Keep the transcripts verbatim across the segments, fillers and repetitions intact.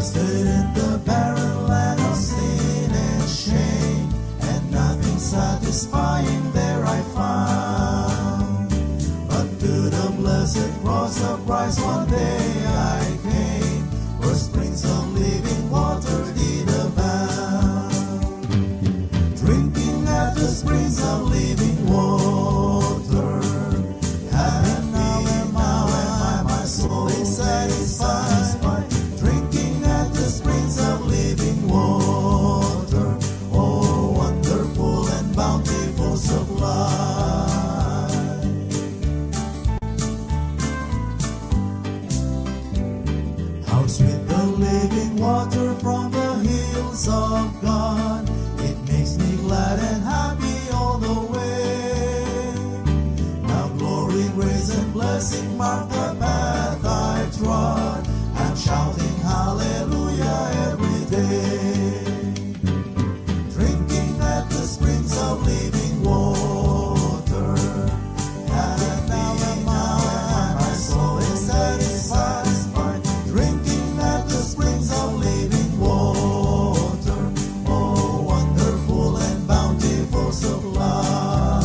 thirsted in the barren land of sin and shame, and nothing satisfying there I found. But to the blessed cross of Christ one day I came, where springs of living water did abound. Drinking at the springs of living water, happy now and now and my soul is satisfied. Drinking at the springs of living water, oh wonderful and bountiful supply. How sweet the living water from the hills of God, it makes me glad and happy all the way. Now glory, grace and blessing mark the path I trod, I'm shouting hallelujah every day. Drinking at the springs of living water, and now and now and my soul is satisfied. Drinking at the springs of living water, oh wonderful and bountiful supply.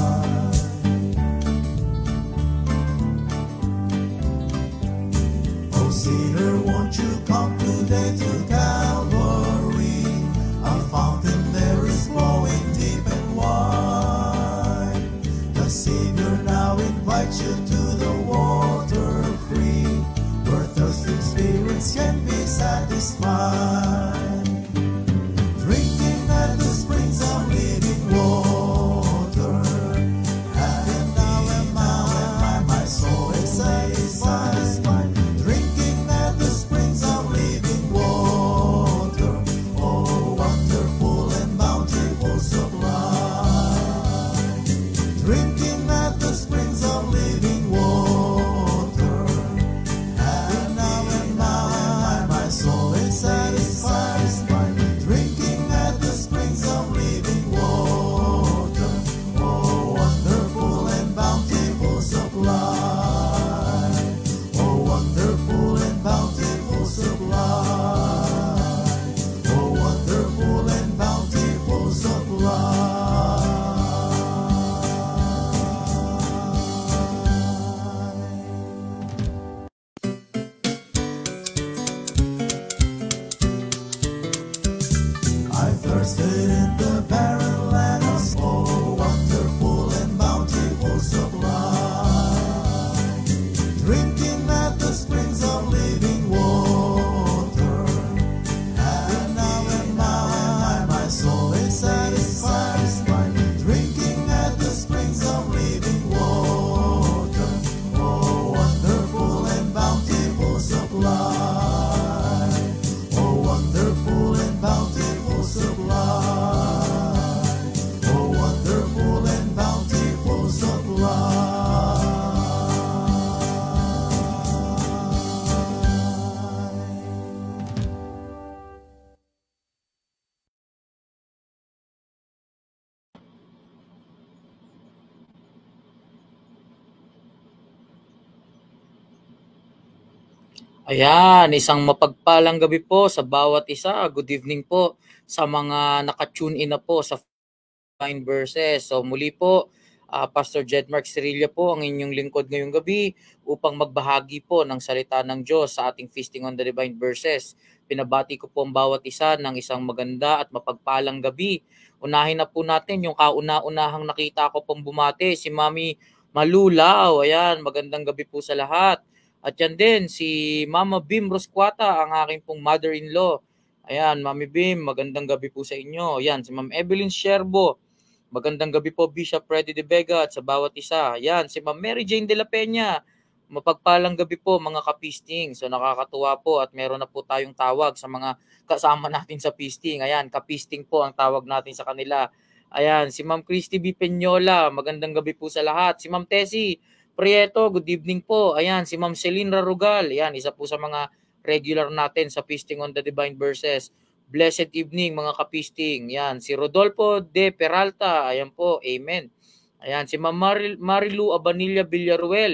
Oh sinner, won't you come today to Calvary? A fountain there is flowing deep and wide. The Savior now invites you to the water free, where thirsty spirits can be satisfied. Drinking at the springs of living water, and now and now and my soul is satisfied. Drinking at the springs of living water, oh wonderful and bountiful supply. Drinking at the springs of living water, and now and now and my soul is satisfied. Drinking at the springs of living water, oh wonderful and bountiful supply. Oh wonderful and bountiful supply. Oh wonderful and bountiful supply. I thirsted in the barren land of oh wonderful and bountiful supply. Drinking at the springs of living water, and now and now and my soul is satisfied. Drinking at the springs of living water, oh wonderful and bountiful supply. Oh wonderful and bountiful supply. Oh wonderful and bountiful supply. Ayan, isang mapagpalang gabi po sa bawat isa. Good evening po sa mga naka-tune in na po sa Fine Verses. So muli po, ah, Pastor Jedmark Cirilla po ang inyong lingkod ngayong gabi upang magbahagi po ng salita ng Diyos sa ating Feasting on the Divine Verses. Pinabati ko po ang bawat isa ng isang maganda at mapagpalang gabi. Unahin na po natin yung kauna-unahang nakita ko pong bumati, si Mami Malulaw. Ayan, magandang gabi po sa lahat. At yan din, si Mama Bim Rosquata, ang aking pong mother-in-law. Ayan, Mami Bim, magandang gabi po sa inyo. Ayan, si Ma'am Evelyn Sherbo. Magandang gabi po, Bishop Freddy De Vega at sa bawat isa. Ayan, si Ma'am Mary Jane De La Peña. Mapagpalang gabi po, mga kapisting. So nakakatuwa po at meron na po tayong tawag sa mga kasama natin sa pisting. Ayan, kapisting po ang tawag natin sa kanila. Ayan, si Ma'am Christy B. Peñola. Magandang gabi po sa lahat. Si Ma'am Tessie Prieto, good evening po. Ayan, si Ma'am Celine Rarugal. Ayan, isa po sa mga regular natin sa Feasting on the Divine Verses. Blessed evening mga kapisting. Ayan, si Rodolfo De Peralta. Ayan po, amen. Ayan, si Ma'am Maril, Marilu Abanilla Villaruel.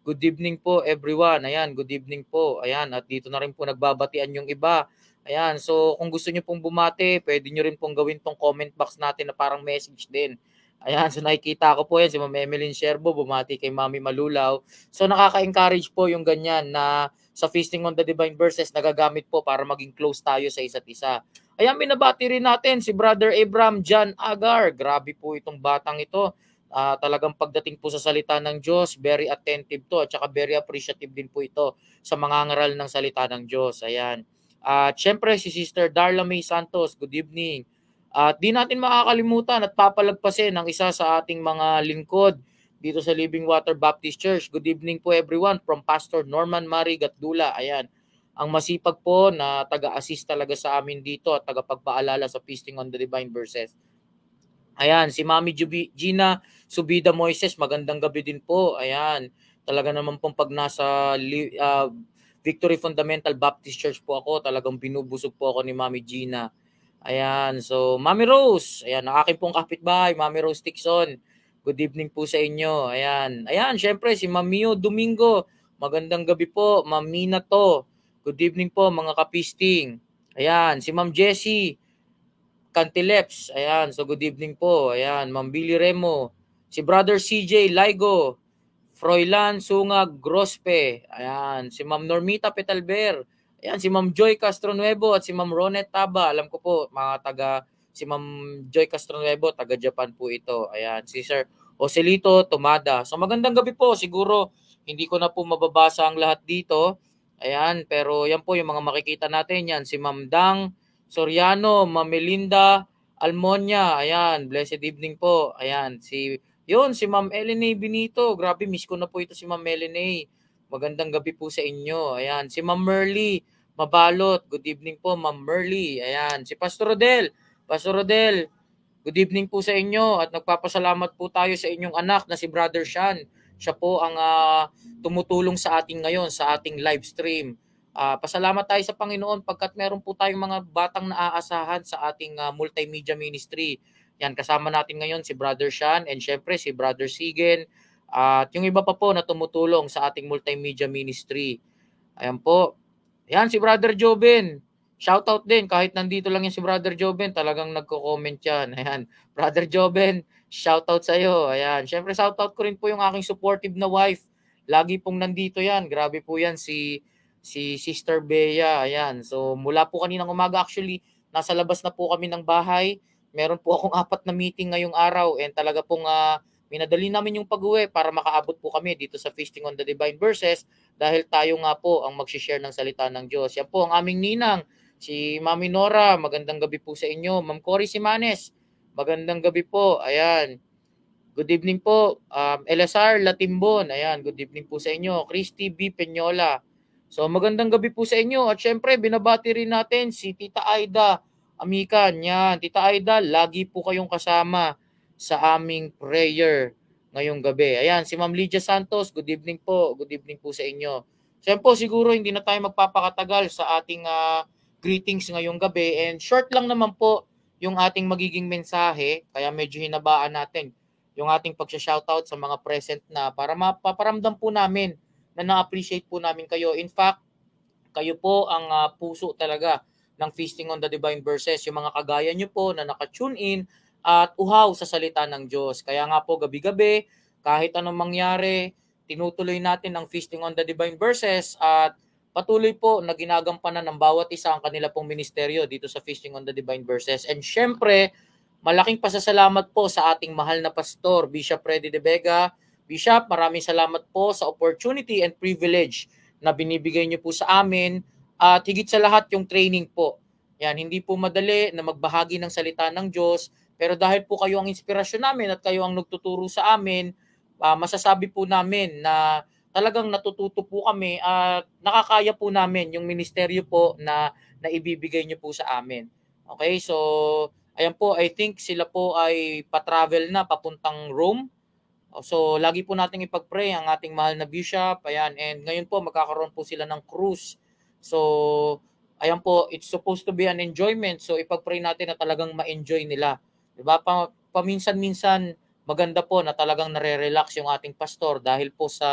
Good evening po everyone. Ayan, good evening po. Ayan, at dito na rin po nagbabatian yung iba. Ayan, so kung gusto niyo pong bumati, pwede niyo rin pong gawin tong comment box natin na parang message din. Ayan, so nakikita ko po yan, si Ma'am Emeline Sherbo, bumati kay Mami Malulaw. So nakaka-encourage po yung ganyan na sa Feasting on the Divine Verses, nagagamit po para maging close tayo sa isa't isa. Ayan, binabati rin natin si Brother Abraham John Agar. Grabe po itong batang ito. Uh, talagang pagdating po sa salita ng Diyos, very attentive to at saka very appreciative din po ito sa mga ngaral ng salita ng Diyos. Ayan. At uh, syempre si Sister Darla May Santos, good evening. At uh, di natin makakalimutan at papalagpasin ang isa sa ating mga lingkod dito sa Living Water Baptist Church. Good evening po everyone from Pastor Norman Mari Gatdula. Ayan. Ang masipag po na taga-assist talaga sa amin dito at tagapagpaalala sa Feasting on the Divine Verses. Ayan, si Mami Gina Subida Moises, magandang gabi din po. Ayan, talaga naman pong pag nasa uh, Victory Fundamental Baptist Church po ako, talagang binubusog po ako ni Mami Gina. Ayan, so Mami Rose, ayan, ang aking pong kapitbahay, Mami Rose Tixon. Good evening po sa inyo. Ayan, ayan, syempre si Mamio Domingo, magandang gabi po. Ma'am Mina to, good evening po mga kapisting. Ayan, si Ma'am Jessie Cantileps, ayan, so good evening po. Ayan, Ma'am Billy Remo, si Brother C J Laigo, Froilan Sungag Grospe, ayan, si Ma'am Normita Petalber, ayan, si Ma'am Joy Castronuevo at si Ma'am Ronet Taba. Alam ko po, mga taga, si Ma'am Joy Castronuevo, taga Japan po ito. Ayan, si Sir Joselito Tomada. So magandang gabi po, siguro hindi ko na po mababasa ang lahat dito. Ayan, pero yan po yung mga makikita natin yan. Si Ma'am Dang Soriano, Ma'am Melinda Almonia, ayan, blessed evening po. Ayan, si yun si Ma'am Elene Benito. Grabe, miss ko na po ito si Ma'am Elene. Magandang gabi po sa inyo. Ayan, si Ma'am Merly Mabalot. Good evening po, Ma'am Merly. Ayan, si Pastor Rodel. Pastor Rodel, good evening po sa inyo at nagpapasalamat po tayo sa inyong anak na si Brother Sean. Siya po ang uh, tumutulong sa ating ngayon sa ating live stream. Uh, pasalamat tayo sa Panginoon pagkat meron po tayong mga batang naaasahan sa ating uh, multimedia ministry. Yan, kasama natin ngayon si Brother Sean and syempre si Brother Sigen at uh, yung iba pa po na tumutulong sa ating multimedia ministry. Ayan po. Yan, si Brother Joben. Shoutout din kahit nandito lang yan si Brother Joben, talagang nagko-comment yan. Ayan, Brother Joben, shoutout sa iyo. Ayan, syempre shoutout ko rin po yung aking supportive na wife. Lagi pong nandito yan. Grabe po yan si si Sister Bea, ayan. So mula po kaninang umaga, actually nasa labas na po kami ng bahay. Meron po akong apat na meeting ngayong araw and talaga pong uh, minadali namin yung pag-uwi para makaabot po kami dito sa Feasting on the Divine Verses dahil tayo nga po ang mag-share ng salita ng Diyos. Yan po ang aming ninang, si Mami Nora. Magandang gabi po sa inyo. Ma'am Cory Simanes, magandang gabi po. Ayan. Good evening po. Um, Elazar Latimbon, ayan. Good evening po sa inyo. Christy B. Peñola. So magandang gabi po sa inyo at syempre binabati rin natin si Tita Aida Amican. Yan, Tita Aida, lagi po kayong kasama sa aming prayer ngayong gabi. Ayan, si Ma'am Lydia Santos, good evening po. Good evening po sa inyo. So po, siguro hindi na tayo magpapakatagal sa ating uh, greetings ngayong gabi and short lang naman po yung ating magiging mensahe kaya medyo hinabaan natin yung ating pagsha-shoutout sa mga present na para mapaparamdam po namin na na-appreciate po namin kayo. In fact, kayo po ang uh, puso talaga ng Feasting on the Divine Verses. Yung mga kagaya nyo po na naka-tune in at uhaw sa salita ng Diyos. Kaya nga po gabi-gabi, kahit anong mangyari, tinutuloy natin ang Feasting on the Divine Verses at patuloy po na ginagampanan ng bawat isa ang kanila pong ministeryo dito sa Feasting on the Divine Verses. And syempre, malaking pasasalamat po sa ating mahal na pastor, Bishop Freddy De Vega. Bishop, maraming salamat po sa opportunity and privilege na binibigay niyo po sa amin at higit sa lahat yung training po. Yan, hindi po madali na magbahagi ng salita ng Diyos, pero dahil po kayo ang inspirasyon namin at kayo ang nagtuturo sa amin, uh, masasabi po namin na talagang natututo po kami at nakakaya po namin yung ministeryo po na naibibigay niyo po sa amin. Okay, so ayan po, I think sila po ay pa-travel na papuntang Rome. So, lagi po nating ipag-pray ang ating mahal na bishop. Ayan, and ngayon po magkakaroon po sila ng cruise. So, ayan po, it's supposed to be an enjoyment. So, ipag-pray natin na talagang ma-enjoy nila. Diba? Pa paminsan-minsan maganda po na talagang nare-relax yung ating pastor dahil po sa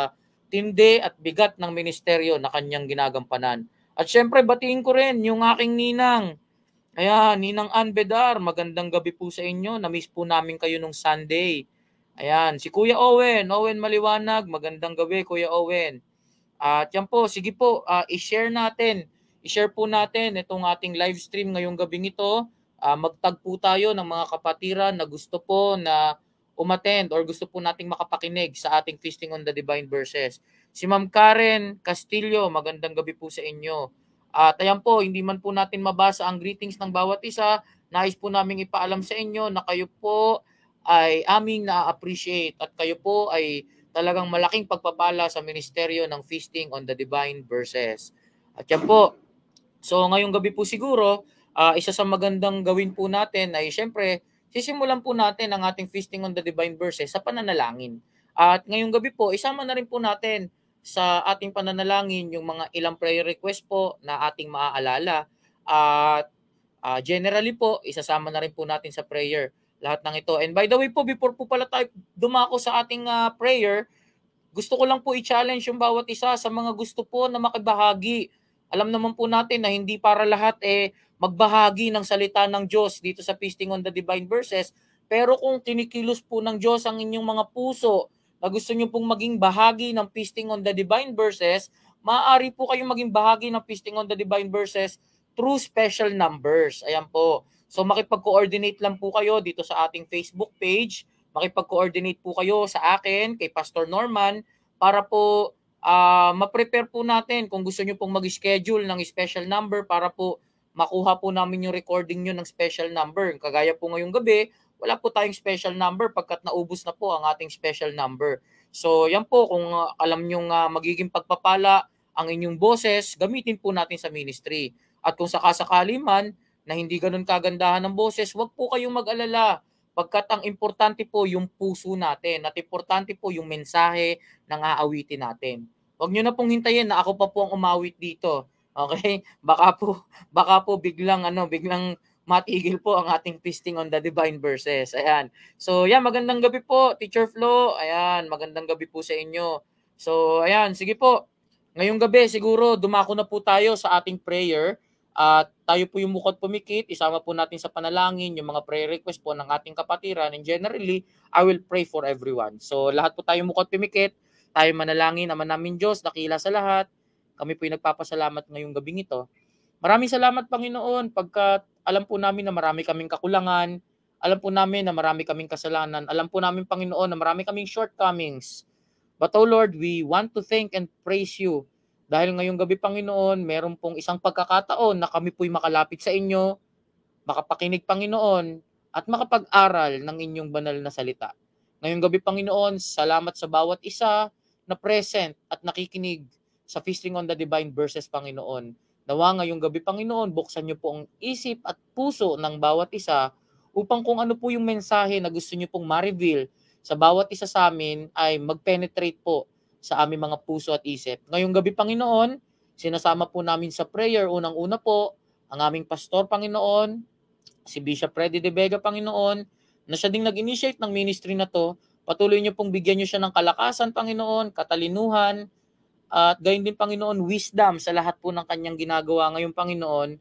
tindi at bigat ng ministeryo na kanyang ginagampanan. At syempre, batiin ko rin yung aking ninang. Ayan, Ninang Ann Bedar, magandang gabi po sa inyo. Na-miss po namin kayo nung Sunday. Ayan, si Kuya Owen, Owen Maliwanag, magandang gabi Kuya Owen. At yan po, sige po, uh, i-share natin. I-share po natin itong ating live stream ngayong gabing ito. Uh, magtag po tayo ng mga kapatiran na gusto po na umattend or gusto po nating makapakinig sa ating Feasting on the Divine Verses. Si Ma'am Karen Castillo, magandang gabi po sa inyo. At ayan po, hindi man po natin mabasa ang greetings ng bawat isa, nais po namin ipaalam sa inyo na kayo po ay aming na-appreciate at kayo po ay talagang malaking pagpapala sa ministeryo ng Feasting on the Divine Verses. At yan po, so ngayong gabi po siguro, uh, isa sa magandang gawin po natin ay syempre, sisimulan po natin ang ating Feasting on the Divine Verses sa pananalangin. At ngayong gabi po, isama na rin po natin sa ating pananalangin yung mga ilang prayer request po na ating maaalala. At uh, generally po, isasama na rin po natin sa prayer lahat ng ito. And by the way po, before po pala tayo dumako sa ating uh, prayer, gusto ko lang po i-challenge yung bawat isa sa mga gusto po na makibahagi. Alam naman po natin na hindi para lahat eh magbahagi ng salita ng Diyos dito sa Feasting on the Divine Verses. Pero kung kinikilos po ng Diyos ang inyong mga puso na gusto nyo pong maging bahagi ng Feasting on the Divine Verses, maaari po kayong maging bahagi ng Feasting on the Divine Verses through special numbers. Ayan po. So makipag-coordinate lang po kayo dito sa ating Facebook page. Makipag-coordinate po kayo sa akin, kay Pastor Norman, para po uh, ma-prepare po natin kung gusto nyo pong mag-schedule ng special number para po makuha po namin yung recording nyo ng special number. Kagaya po ngayong gabi, wala po tayong special number pagkat naubos na po ang ating special number. So yan po, kung uh, alam nyo uh, magiging pagpapala ang inyong boses, gamitin po natin sa ministry. At kung sakasakali man na hindi ganun kagandahan ng boses, wag po kayong mag-alala. Pagkat ang importante po yung puso natin at importante po yung mensahe ng aawitin natin. Huwag nyo na pong hintayin na ako pa po ang umawit dito. Okay? Baka po, baka po biglang, ano, biglang matigil po ang ating Feasting on the Divine Verses. Ayan. So, yan, magandang gabi po, Teacher Flo. Ayan, magandang gabi po sa inyo. So, ayan, sige po. Ngayong gabi, siguro, dumako na po tayo sa ating prayer. At uh, tayo po yung mukot pumikit, isama po natin sa panalangin yung mga prayer request po ng ating kapatiran, and generally, I will pray for everyone. So lahat po tayo mukot pumikit, tayo manalangin, naman namin Diyos, dakila sa lahat. Kami po yung nagpapasalamat ngayong gabing ito. Maraming salamat Panginoon, pagkat alam po namin na marami kaming kakulangan, alam po namin na marami kaming kasalanan, alam po namin Panginoon na marami kaming shortcomings. But oh Lord, we want to thank and praise you. Dahil ngayong gabi, Panginoon, meron pong isang pagkakataon na kami po'y makalapit sa inyo, makapakinig, Panginoon, at makapag-aral ng inyong banal na salita. Ngayong gabi, Panginoon, salamat sa bawat isa na present at nakikinig sa Feasting on the Divine Verses, Panginoon. Nawa ngayong gabi, Panginoon, buksan niyo po ang isip at puso ng bawat isa upang kung ano po yung mensahe na gusto niyo pong ma-reveal sa bawat isa sa amin ay mag-penetrate po sa aming mga puso at isip. Ngayong gabi, Panginoon, sinasama po namin sa prayer, unang-una po, ang aming pastor, Panginoon, si Bishop Freddy De Vega, Panginoon, na siya ding nag-initiate ng ministry na to. Patuloy niyo pong bigyan niyo siya ng kalakasan, Panginoon, katalinuhan, at gayon din, Panginoon, wisdom sa lahat po ng kanyang ginagawa ngayong, Panginoon.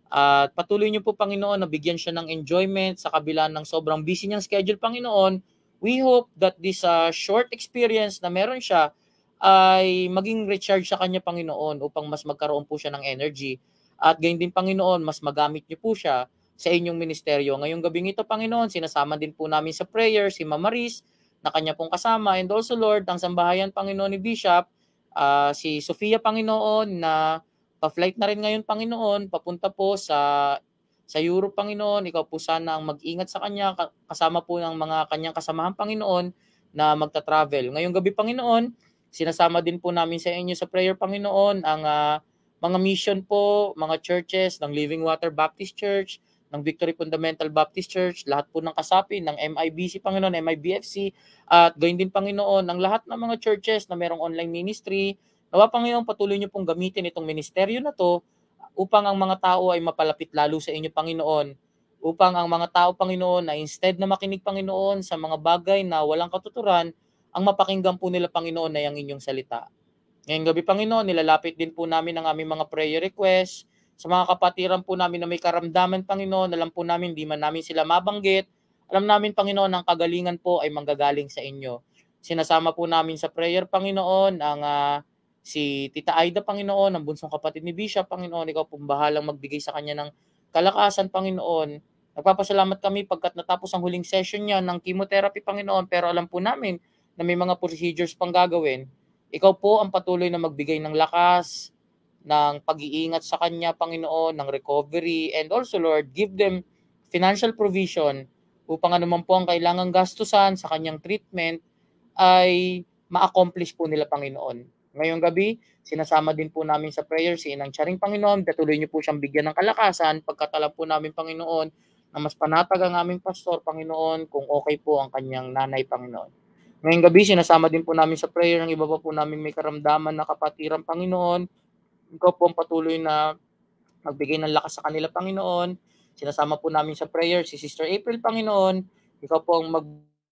At patuloy niyo po, Panginoon, na bigyan siya ng enjoyment sa kabila ng sobrang busy niyang schedule, Panginoon. We hope that this uh, short experience na meron siya ay maging recharge sa kanya, Panginoon, upang mas magkaroon po siya ng energy. At gayon din, Panginoon, mas magamit niyo po siya sa inyong ministeryo. Ngayong gabing ito, Panginoon, sinasama din po namin sa prayer si Mama Maris na kanya pong kasama. And also, Lord, ang sambahayan, Panginoon, ni Bishop, uh, si Sofia, Panginoon, na pa-flight na rin ngayon, Panginoon, papunta po sa sa Europe, Panginoon. Ikaw po sana ang mag-ingat sa kanya, kasama po ng mga kanyang kasamahan, Panginoon, na magta-travel. Ngayong gabi, Panginoon, sinasama din po namin sa inyo sa prayer, Panginoon, ang uh, mga mission po, mga churches ng Living Water Baptist Church, ng Victory Fundamental Baptist Church, lahat po ng kasapi, ng M I B C, Panginoon, M I B F C, at gayon din, Panginoon, ang lahat ng mga churches na merong online ministry. Nawa, Panginoon, patuloy niyo pong gamitin itong ministeryo na to upang ang mga tao ay mapalapit lalo sa inyo, Panginoon. Upang ang mga tao, Panginoon, na instead na makinig, Panginoon, sa mga bagay na walang katuturan, ang mapakinggan po nila, Panginoon, na yung inyong salita. Ngayong gabi, Panginoon, nilalapit din po namin ang aming mga prayer requests sa mga kapatiran po namin na may karamdaman, Panginoon. Alam po namin, di man namin sila mabanggit. Alam namin, Panginoon, ang kagalingan po ay manggagaling sa inyo. Sinasama po namin sa prayer, Panginoon, ang uh, si Tita Aida, Panginoon, ang bunsong kapatid ni Bishop, Panginoon. Ikaw po bahalang magbigay sa kanya ng kalakasan, Panginoon. Nagpapasalamat kami pagkat natapos ang huling session niya ng chemotherapy, Panginoon. Pero alam po namin na may mga procedures pang gagawin. Ikaw po ang patuloy na magbigay ng lakas, ng pag-iingat sa kanya, Panginoon, ng recovery, and also, Lord, give them financial provision upang anuman po ang kailangang gastusan sa kanyang treatment ay ma-accomplish po nila, Panginoon. Ngayong gabi, sinasama din po namin sa prayer si Inang Charing, Panginoon. Patuloy niyo po siyang bigyan ng kalakasan pagkatala po namin, Panginoon, na mas panatag ang aming pastor, Panginoon, kung okay po ang kanyang nanay, Panginoon. Ngayong gabi, sinasama din po namin sa prayer ang iba pa po namin may karamdaman na kapatiran, Panginoon. Ikaw po ang patuloy na magbigay ng lakas sa kanila, Panginoon. Sinasama po namin sa prayer si Sister April, Panginoon. Ikaw po ang mag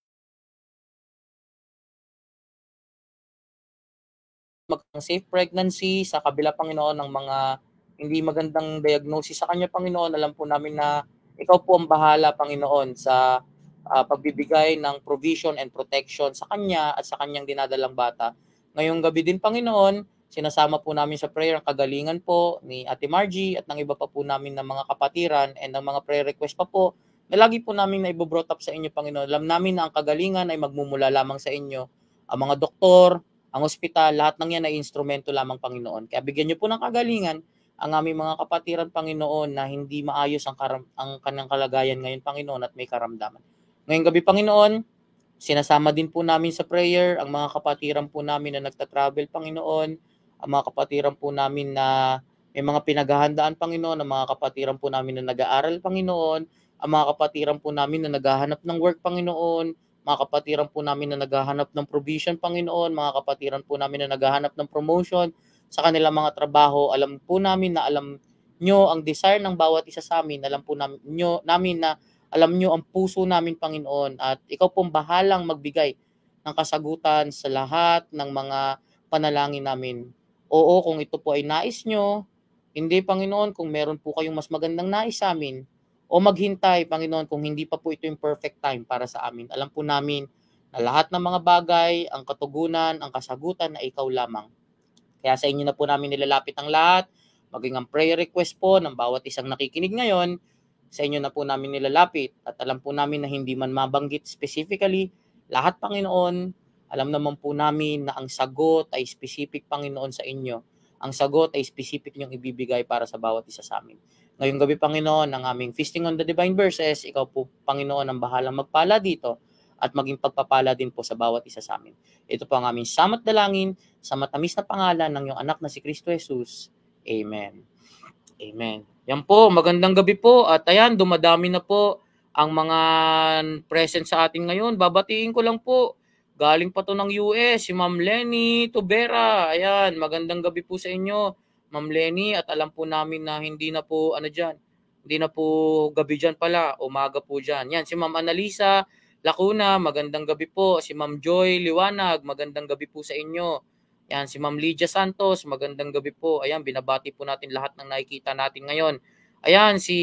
maging safe pregnancy sa kabila, Panginoon, ng mga hindi magandang diagnosis sa kanya, Panginoon. Alam po namin na ikaw po ang bahala, Panginoon, sa uh, pagbibigay ng provision and protection sa kanya at sa kanyang dinadalang bata. Ngayong gabi din, Panginoon, sinasama po namin sa prayer ang kagalingan po ni Ate Margie at ng iba pa po namin ng mga kapatiran and ng mga prayer request pa po na lagi po namin na i-brought up sa inyo, Panginoon. Alam namin na ang kagalingan ay magmumula lamang sa inyo. Ang mga doktor, ang ospital, lahat ng yan ay instrumento lamang, Panginoon. Kaya bigyan niyo po ng kagalingan ang aming mga kapatiran, Panginoon, na hindi maayos ang, karam- ang kanyang kalagayan ngayon, Panginoon, at may karamdaman. Ngayong gabi, Panginoon, sinasama din po namin sa prayer ang mga kapatiran po namin na nagta-travel, Panginoon, ang mga kapatiran po namin na may mga pinaghahandaan, Panginoon, ang mga kapatiran po namin na nag-aaral, Panginoon, ang mga kapatiran po namin na naghahanap ng work, Panginoon, mga kapatiran po namin na naghahanap ng provision, Panginoon, mga kapatiran po namin na naghahanap ng promotion sa kanilang mga trabaho. Alam po namin na alam nyo ang desire ng bawat isa sa amin. Alam po namin, nyo, namin na alam nyo ang puso namin, Panginoon, at ikaw pong bahalang magbigay ng kasagutan sa lahat ng mga panalangin namin. Oo, kung ito po ay nais nyo, hindi, Panginoon, kung meron po kayong mas magandang nais sa amin, o maghintay, Panginoon, kung hindi pa po ito yung perfect time para sa amin. Alam po namin na lahat ng mga bagay, ang katugunan, ang kasagutan na ikaw lamang. Kaya sa inyo na po namin nilalapit ang lahat, maging ang prayer request po ng bawat isang nakikinig ngayon, sa inyo na po namin nilalapit. At alam po namin na hindi man mabanggit specifically, lahat, Panginoon, alam naman po namin na ang sagot ay specific, Panginoon, sa inyo. Ang sagot ay specific niyong ibibigay para sa bawat isa sa amin. Ngayong gabi, Panginoon, ng aming Feasting on the Divine Verses, ikaw po, Panginoon, ang bahalang magpala dito at maging pagpapala din po sa bawat isa sa amin. Ito po ang aming samat dalangin sa matamis na pangalan ng iyong anak na si Kristo Jesus. Amen. Amen. Yan po, magandang gabi po. At ayan, dumadami na po ang mga present sa atin ngayon. Babatiin ko lang po. Galing pa to ng U S, si Ma'am Lenny Tubera. Ayan, magandang gabi po sa inyo, Ma'am Lenny. At alam po namin na hindi na po, ano dyan, hindi na po gabi dyan pala, umaga po dyan. Yan, si Ma'am Annalisa Lacuna, magandang gabi po. Si Ma'am Joy Liwanag, magandang gabi po sa inyo. Yan, si Ma'am Lydia Santos, magandang gabi po. Ayan, binabati po natin lahat ng nakikita natin ngayon. Ayan, si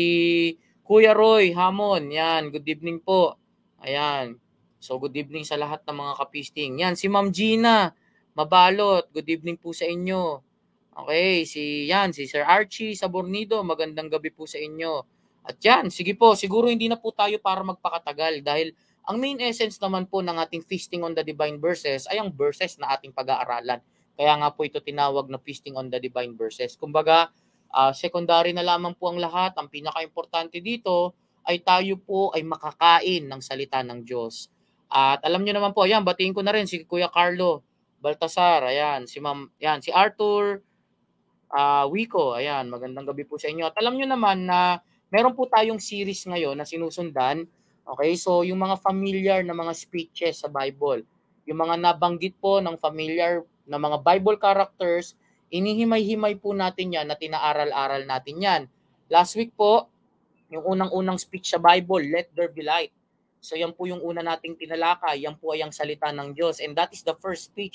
Kuya Roy Hamon, yan, good evening po. Ayan, so good evening sa lahat ng mga kapisting. Yan, si Ma'am Gina Mabalot, good evening po sa inyo. Okay, si yan, si Sir Archie Sabornido, magandang gabi po sa inyo. At yan, sige po, siguro hindi na po tayo para magpakatagal dahil ang main essence naman po ng ating Feasting on the Divine Verses ay ang verses na ating pag-aaralan. Kaya nga po ito tinawag na Feasting on the Divine Verses. Kumbaga, uh, secondary na lamang po ang lahat. Ang pinaka-importante dito ay tayo po ay makakain ng salita ng Diyos. At alam niyo naman po, ayan, batiin ko na rin si Kuya Carlo Baltasar, ayan, si Ma'am, ayan, si Arthur uh, Wico, ayan, magandang gabi po sa inyo. At alam niyo naman na meron po tayong series ngayon na sinusundan. Okay, so yung mga familiar na mga speeches sa Bible, yung mga nabanggit po ng familiar na mga Bible characters, inihimay-himay po natin yan na tinaaral-aral natin yan. Last week po, yung unang-unang speech sa Bible, let there be light. So yan po yung una nating tinalakay, yan po ay ang salita ng Diyos. And that is the first speech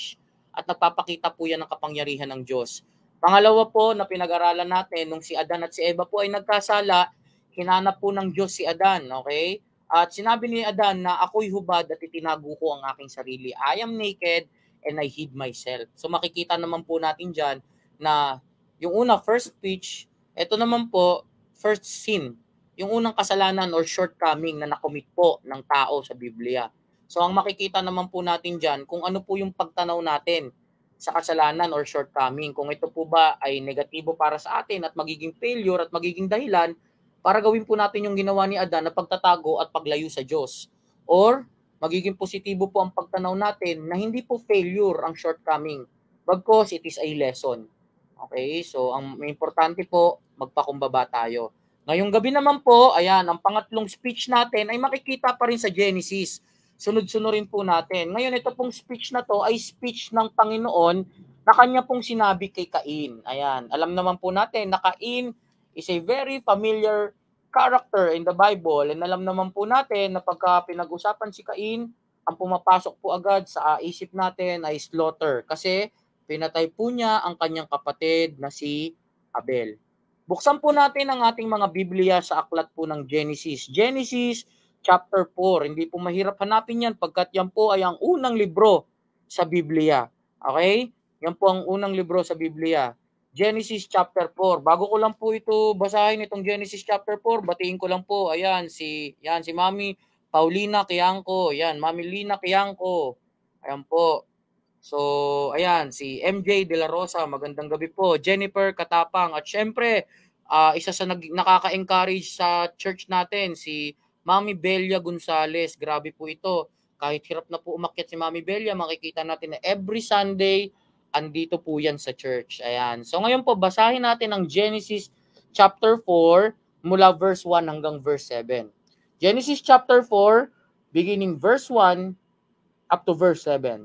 at nagpapakita po yan ng kapangyarihan ng Diyos. Pangalawa po na pinag-aralan natin, nung si Adan at si Eva po ay nagkasala, hinanap po ng Diyos si Adan, okay? At sinabi ni Adan na ako'y hubad at itinago ko ang aking sarili. I am naked and I hid myself. So makikita naman po natin dyan na yung una, first speech, ito naman po, first sin. Yung unang kasalanan or shortcoming na nakomit po ng tao sa Biblia. So ang makikita naman po natin dyan, kung ano po yung pagtanaw natin sa kasalanan or shortcoming. Kung ito po ba ay negatibo para sa atin at magiging failure at magiging dahilan para gawin po natin yung ginawa ni Adan na pagtatago at paglayo sa Diyos. Or magiging positibo po ang pagtanaw natin na hindi po failure ang shortcoming, bagkus it is a lesson. Okay, so ang importante po, magpakumbaba tayo. Ngayong gabi naman po, ayan, ang pangatlong speech natin ay makikita pa rin sa Genesis. Sunod-sunurin po natin. Ngayon, ito pong speech na to ay speech ng Panginoon na kanya pong sinabi kay Cain. Ayan, alam naman po natin na Cain is a very familiar character in the Bible. And alam naman po natin na pagka pinag-usapan si Cain, ang pumapasok po agad sa isip natin ay slaughter. Kasi pinatay po niya ang kanyang kapatid na si Abel. Buksan po natin ang ating mga Biblia sa aklat po ng Genesis. Genesis chapter four. Hindi po mahirap hanapin yan pagkat yan po ay ang unang libro sa Biblia. Okay? Yan po ang unang libro sa Biblia. Genesis chapter four. Bago ko lang po ito basahin itong Genesis chapter four, batiin ko lang po. Ayan, si, yan, si Mami Paulina Kiangco. Yan, Mami Lina Kiangco. Ayan po. So, ayan, si M J De La Rosa, magandang gabi po. Jennifer Katapang. At syempre, uh, isa sa nag- nakaka-encourage sa church natin, si Mami Belia Gonzales. Grabe po ito. Kahit hirap na po umakyat si Mami Belia, makikita natin na every Sunday, andito po yan sa church. Ayan. So, ngayon po, basahin natin ang Genesis chapter four, mula verse one hanggang verse seven. Genesis chapter four, beginning verse one up to verse seven.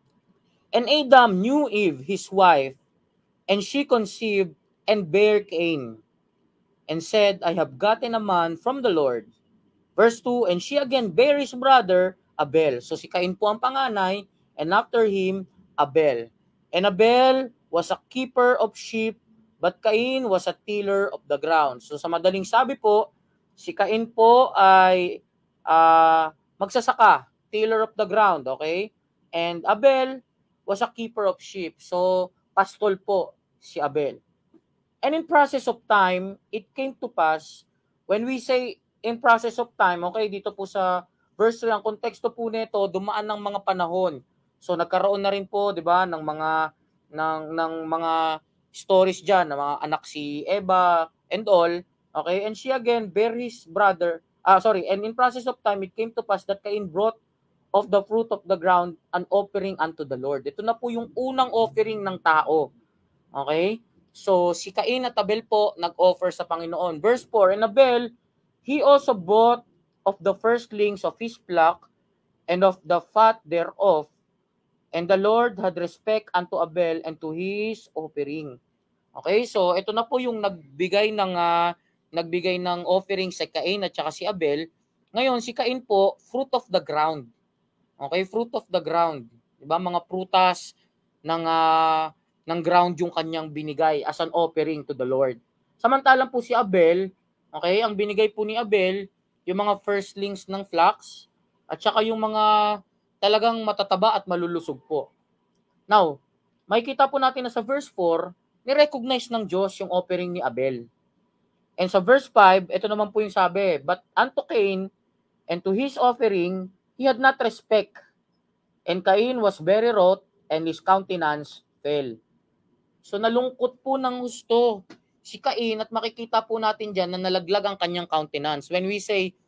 And Adam knew Eve, his wife, and she conceived and bare Cain, and said, I have gotten a man from the Lord. Verse two, and she again bare his brother Abel. So si Cain po ang panganay, and after him, Abel. And Abel was a keeper of sheep, but Cain was a tiller of the ground. So sa madaling sabi po, si Cain po ay uh, magsasaka, tiller of the ground, okay? And Abel was a keeper of sheep. So, pastol po si Abel. And in process of time, it came to pass, when we say in process of time, okay, dito po sa verse three, ang konteksto po nito, dumaan ng mga panahon. So, nagkaroon na rin po, di ba, ng mga, ng, ng mga stories dyan, ng mga anak si Eva and all, okay, and she again bare his brother, ah, sorry, and in process of time, it came to pass that Cain brought of the fruit of the ground an offering unto the Lord. Ito na po yung unang offering ng tao. Okay? So, si Cain at Abel po nag-offer sa Panginoon. Verse four, and Abel, he also bought of the firstlings of his flock and of the fat thereof, and the Lord had respect unto Abel and to his offering. Okay? So, ito na po yung nagbigay ng uh, nagbigay ng offering sa Cain at saka si Abel. Ngayon, si Cain po, fruit of the ground. Okay, fruit of the ground. Diba? Mga prutas ng, uh, ng ground yung kanyang binigay as an offering to the Lord. Samantalang po si Abel, okay, ang binigay po ni Abel, yung mga firstlings ng flocks, at saka yung mga talagang matataba at malulusog po. Now, makikita po natin na sa verse four, ni-recognize ng Diyos yung offering ni Abel. And sa verse five, ito naman po yung sabi, but unto Cain and to his offering, he had not respect, and Cain was very wroth, and his countenance fell. So nalungkot po ng husto si Cain, at makikita po natin dyan na nalaglag ang kanyang countenance. When we say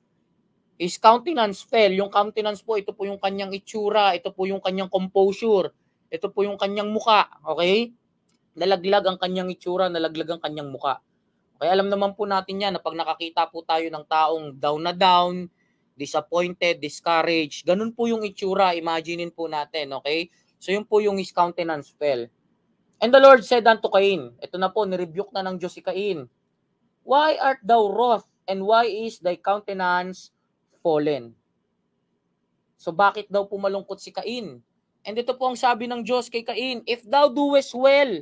his countenance fell, yung countenance po, ito po yung kanyang itsura, ito po yung kanyang composure, ito po yung kanyang muka, okay? Nalaglag ang kanyang itsura, nalaglag ang kanyang muka. Okay, alam naman po natin yan na pag nakakita po tayo ng taong down na down, disappointed, discouraged, ganun po yung itsura, imaginein po natin, okay? So yun po yung his countenance fell. And the Lord said unto Cain, ito na po, nirebuke na ng Diyos si Cain, why art thou wroth, and why is thy countenance fallen? So bakit daw po malungkot si Cain? And ito po ang sabi ng Diyos kay Cain, if thou doest well,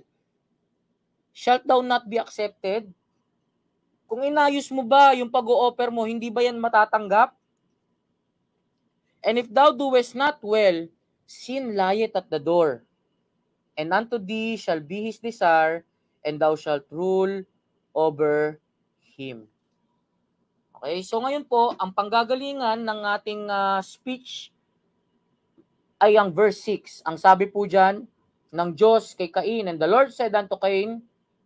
shalt thou not be accepted? Kung inayos mo ba yung pag-o-offer mo, hindi ba yan matatanggap? And if thou doest not well, sin lieth at the door. And unto thee shall be his desire, and thou shalt rule over him. Okay, so ngayon po, ang panggagalingan ng ating uh, speech ay ang verse six. Ang sabi po dyan ng Diyos kay Cain, and the Lord said unto Cain,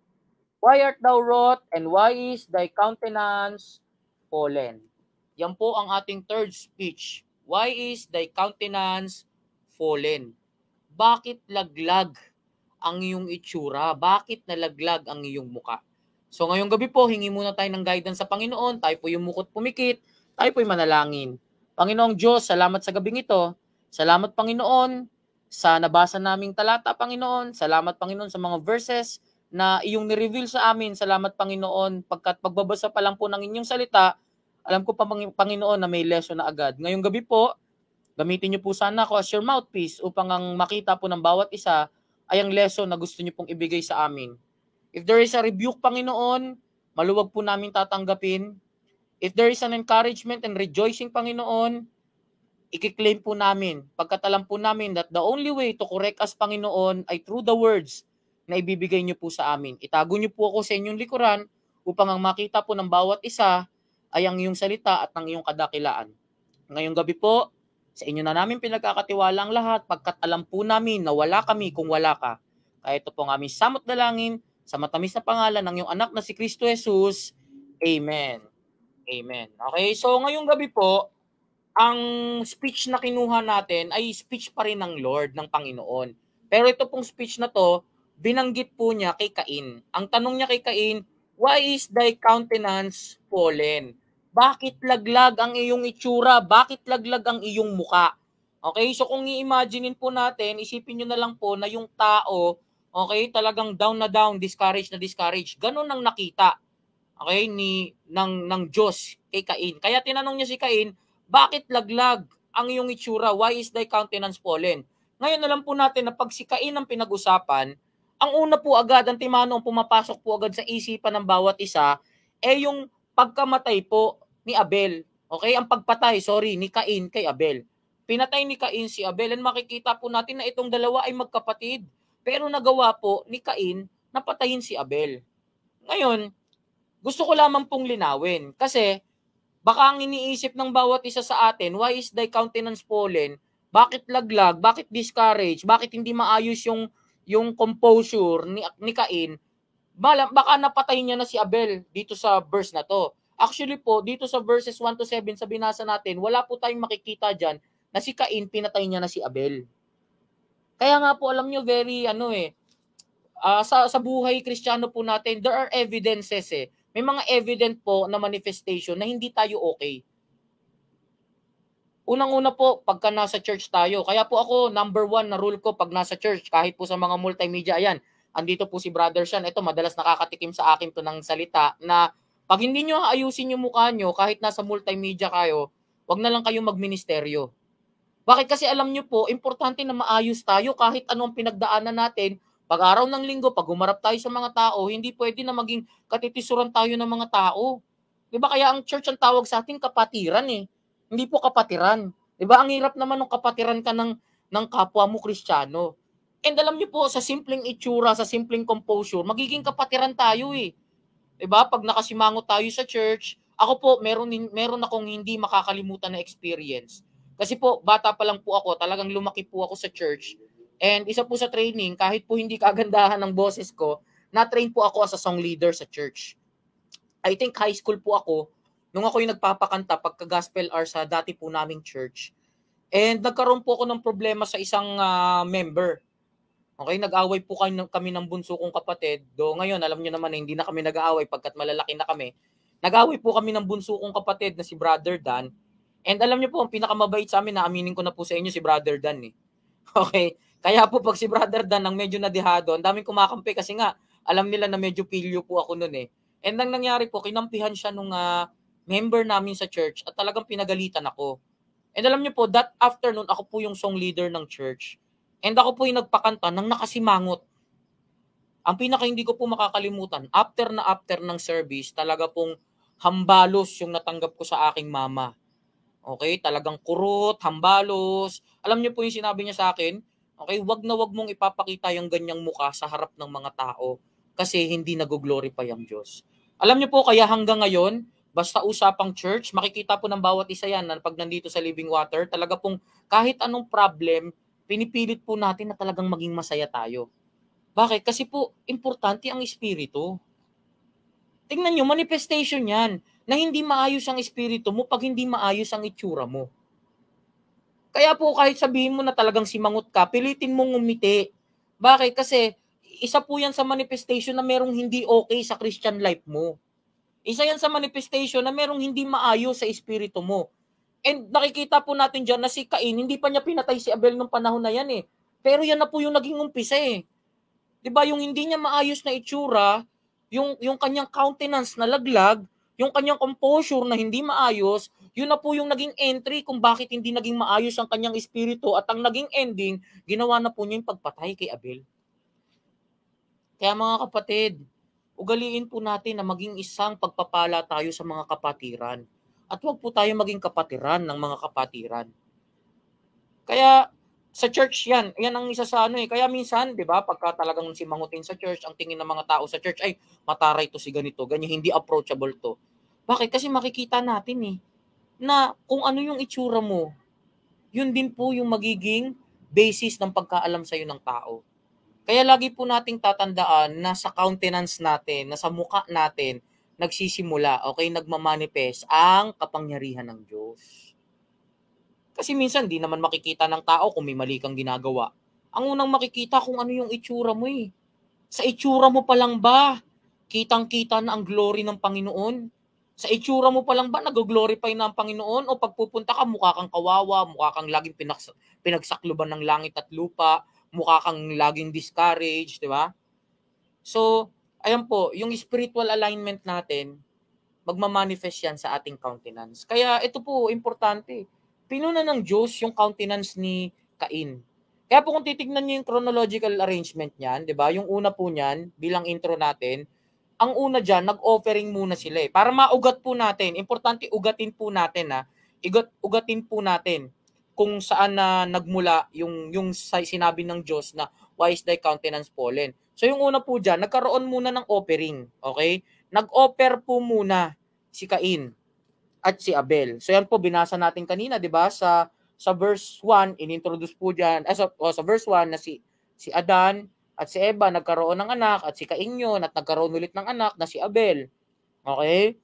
why art thou wroth, and why is thy countenance fallen? Yan po ang ating third speech. Why is thy countenance fallen? Bakit laglag ang iyong itsura? Bakit nalaglag ang iyong muka? So ngayong gabi po, hingi muna tayo ng guidance sa Panginoon. Tayo po yung mukot pumikit. Tayo po yung manalangin. Panginoong Diyos, salamat sa gabing ito. Salamat Panginoon sa nabasa naming talata, Panginoon. Salamat Panginoon sa mga verses na iyong ni-reveal sa amin. Salamat Panginoon, pagkat pagbabasa pa lang po ng inyong salita, alam ko pa Panginoon na may lesson na agad. Ngayong gabi po, gamitin niyo po sana ako as your mouthpiece upang ang makita po ng bawat isa ay ang lesson na gusto niyo pong ibigay sa amin. If there is a rebuke, Panginoon, maluwag po namin tatanggapin. If there is an encouragement and rejoicing, Panginoon, i-claim po namin. Pagkat alam po namin that the only way to correct us, Panginoon, ay through the words na ibibigay niyo po sa amin. Itago niyo po ako sa inyong likuran upang ang makita po ng bawat isa ay ang iyong salita at ang iyong kadakilaan. Ngayong gabi po, sa inyo na namin pinagkakatiwala ang lahat pagkat alam po namin na wala kami kung wala ka. Kaya ito po ang aming samot dalangin sa matamis na pangalan ng iyong anak na si Kristo Jesus. Amen. Amen. Okay, so ngayong gabi po, ang speech na kinuha natin ay speech pa rin ng Lord, ng Panginoon. Pero ito pong speech na to, binanggit po niya kay Cain. Ang tanong niya kay Cain, why is thy countenance fallen? Bakit laglag ang iyong itsura? Bakit laglag ang iyong muka? Okay, so kung i-imaginein po natin, isipin nyo na lang po na yung tao, okay, talagang down na down, discouraged na discouraged. Ganun ang nakita, okay, ni, ng, ng Diyos kay Cain. Kaya tinanong niya si Cain, bakit laglag ang iyong itsura? Why is thy countenance fallen? Ngayon alam po natin na pag si Cain ang pinag-usapan, ang una po agad, ang timano ang pumapasok po agad sa isipan ng bawat isa, eh yung pagkamatay po ni Abel. Okay? Ang pagpatay, sorry, ni Cain kay Abel. Pinatay ni Cain si Abel, and makikita po natin na itong dalawa ay magkapatid. Pero nagawa po ni Cain na patayin si Abel. Ngayon, gusto ko lamang pong linawin. Kasi, baka ang iniisip ng bawat isa sa atin, why is thy countenance fallen? Bakit laglag? Bakit discouraged? Bakit hindi maayos yung yung composure ni, ni Cain? Baka napatayin niya na si Abel dito sa verse na to. Actually po, dito sa verses one to seven sa binasa natin, wala po tayong makikita dyan na si Cain pinatay niya na si Abel. Kaya nga po, alam nyo, very ano eh, uh, sa, sa buhay Kristiyano po natin, there are evidences eh. May mga evident po na manifestation na hindi tayo okay. Unang-una po, pagka nasa church tayo. Kaya po ako, number one na rule ko pag nasa church, kahit po sa mga multimedia, ayan, andito po si Brother Sean. Ito, madalas nakakatikim sa akin to ng salita na pag hindi nyo ayusin yung mukha nyo, kahit nasa multimedia kayo, wag na lang kayong magministeryo. Bakit? Kasi alam nyo po, importante na maayos tayo kahit anong pinagdaanan natin. Pag araw ng linggo, pag humarap tayo sa mga tao, hindi pwede na maging katitisuran tayo ng mga tao. Diba? Kaya ang church ang tawag sa atin kapatiran eh. Hindi po kapatiran. Diba? Ang hirap naman ng kapatiran ka ng, ng kapwa mo Kristiyano. And alam nyo po, sa simpleng itsura, sa simpleng composure, magiging kapatiran tayo eh. Diba? Pag nakasimangot tayo sa church, ako po, meron, meron akong hindi makakalimutan na experience. Kasi po, bata pa lang po ako, talagang lumaki po ako sa church. And isa po sa training, kahit po hindi kagandahan ng boses ko, na-train po ako as a song leader sa church. I think high school po ako, nung ako yung nagpapakanta pagka gospel hour sa dati po naming church. And nagkaroon po ako ng problema sa isang uh, member. Okay, nag-away po kami ng bunso kong kapatid. Do ngayon, alam niyo naman na hindi na kami nag-aaway pagkat malalaki na kami. Nag-away po kami ng bunso kong kapatid na si Brother Dan. And alam niyo po, ang pinakamabait sa amin, na aminin ko na po sa inyo, si Brother Dan eh. Okay, kaya po pag si Brother Dan ang medyo nadihado, ang daming kumakampi kasi nga, alam nila na medyo pilyo po ako noon eh. And ang nangyari po, kinampihan siya nung uh, member namin sa church at talagang pinagalitan ako. And alam niyo po, that afternoon, ako po yung song leader ng church. And ako po yung nagpakanta ng nakasimangot. Ang pinaka hindi ko po makakalimutan, after na after ng service, talaga pong hambalos yung natanggap ko sa aking mama. Okay? Talagang kurot, hambalos. Alam niyo po yung sinabi niya sa akin, okay, wag na wag mong ipapakita yung ganyang muka sa harap ng mga tao kasi hindi nag-glorify ang Diyos. Alam niyo po, kaya hanggang ngayon, basta usapang church, makikita po ng bawat isa yan na pag nandito sa Living Water, talaga pong kahit anong problem, pinipilit po natin na talagang maging masaya tayo. Bakit? Kasi po, importante ang espiritu. Tingnan nyo, manifestation yan na hindi maayos ang espiritu mo pag hindi maayos ang itsura mo. Kaya po kahit sabihin mo na talagang simangot ka, pilitin mong umiti. Bakit? Kasi isa po yan sa manifestation na merong hindi okay sa Christian life mo. Isa yan sa manifestation na merong hindi maayos sa espiritu mo. And nakikita po natin dyan na si Cain, hindi pa niya pinatay si Abel nung panahon na yan eh. Pero yan na po yung naging umpisa eh. Diba, yung hindi niya maayos na itsura, yung, yung kanyang countenance na laglag, yung kanyang composure na hindi maayos, yun na po yung naging entry kung bakit hindi naging maayos ang kanyang espiritu at ang naging ending, ginawa na po niya yung pagpatay kay Abel. Kaya mga kapatid, ugaliin po natin na maging isang pagpapala tayo sa mga kapatiran. At huwag po tayo maging kapatiran ng mga kapatiran. Kaya, sa church yan, yan ang isa sa ano eh. Kaya minsan, di ba, pagka talagang simangutin sa church, ang tingin ng mga tao sa church, ay, mataray to si ganito, ganyan, hindi approachable to. Bakit? Kasi makikita natin eh, na kung ano yung itsura mo, yun din po yung magiging basis ng pagkaalam sa'yo ng tao. Kaya lagi po nating tatandaan na sa countenance natin, na sa mukha natin, nagsisimula, okay, nagmamanifest ang kapangyarihan ng Diyos. Kasi minsan, di naman makikita ng tao kung may mali kang ginagawa. Ang unang makikita kung ano yung itsura mo eh. Sa itsura mo pa lang ba, kitang-kita na ang glory ng Panginoon? Sa itsura mo pa lang ba, nag-glorify na ang Panginoon? O pagpupunta ka, mukha kang kawawa, mukha kang laging pinaks- pinagsakluban ng langit at lupa, mukha kang laging discouraged, di ba? So, ayan po, yung spiritual alignment natin, magmamanifest yan sa ating countenance. Kaya ito po, importante. Pinuna ng Diyos yung countenance ni Cain. Kaya po kung titignan niyo yung chronological arrangement niyan, di ba? Yung una po niyan, bilang intro natin, ang una dyan, nag-offering muna sila eh. Para maugat po natin, importante ugatin po natin ha. Igat, ugatin po natin kung saan na nagmula yung, yung sinabi ng Diyos na why is thy countenance fallen. So yung una po dyan, nagkaroon muna ng offering. Okay? Nag-offer po muna si Cain at si Abel. So yan po, binasa natin kanina, di ba? Sa sa verse one, inintroduce po dyan, eh, so, oh, sa verse one na si, si Adan at si Eva nagkaroon ng anak at si Cain yun at nagkaroon ulit ng anak na si Abel. Okay?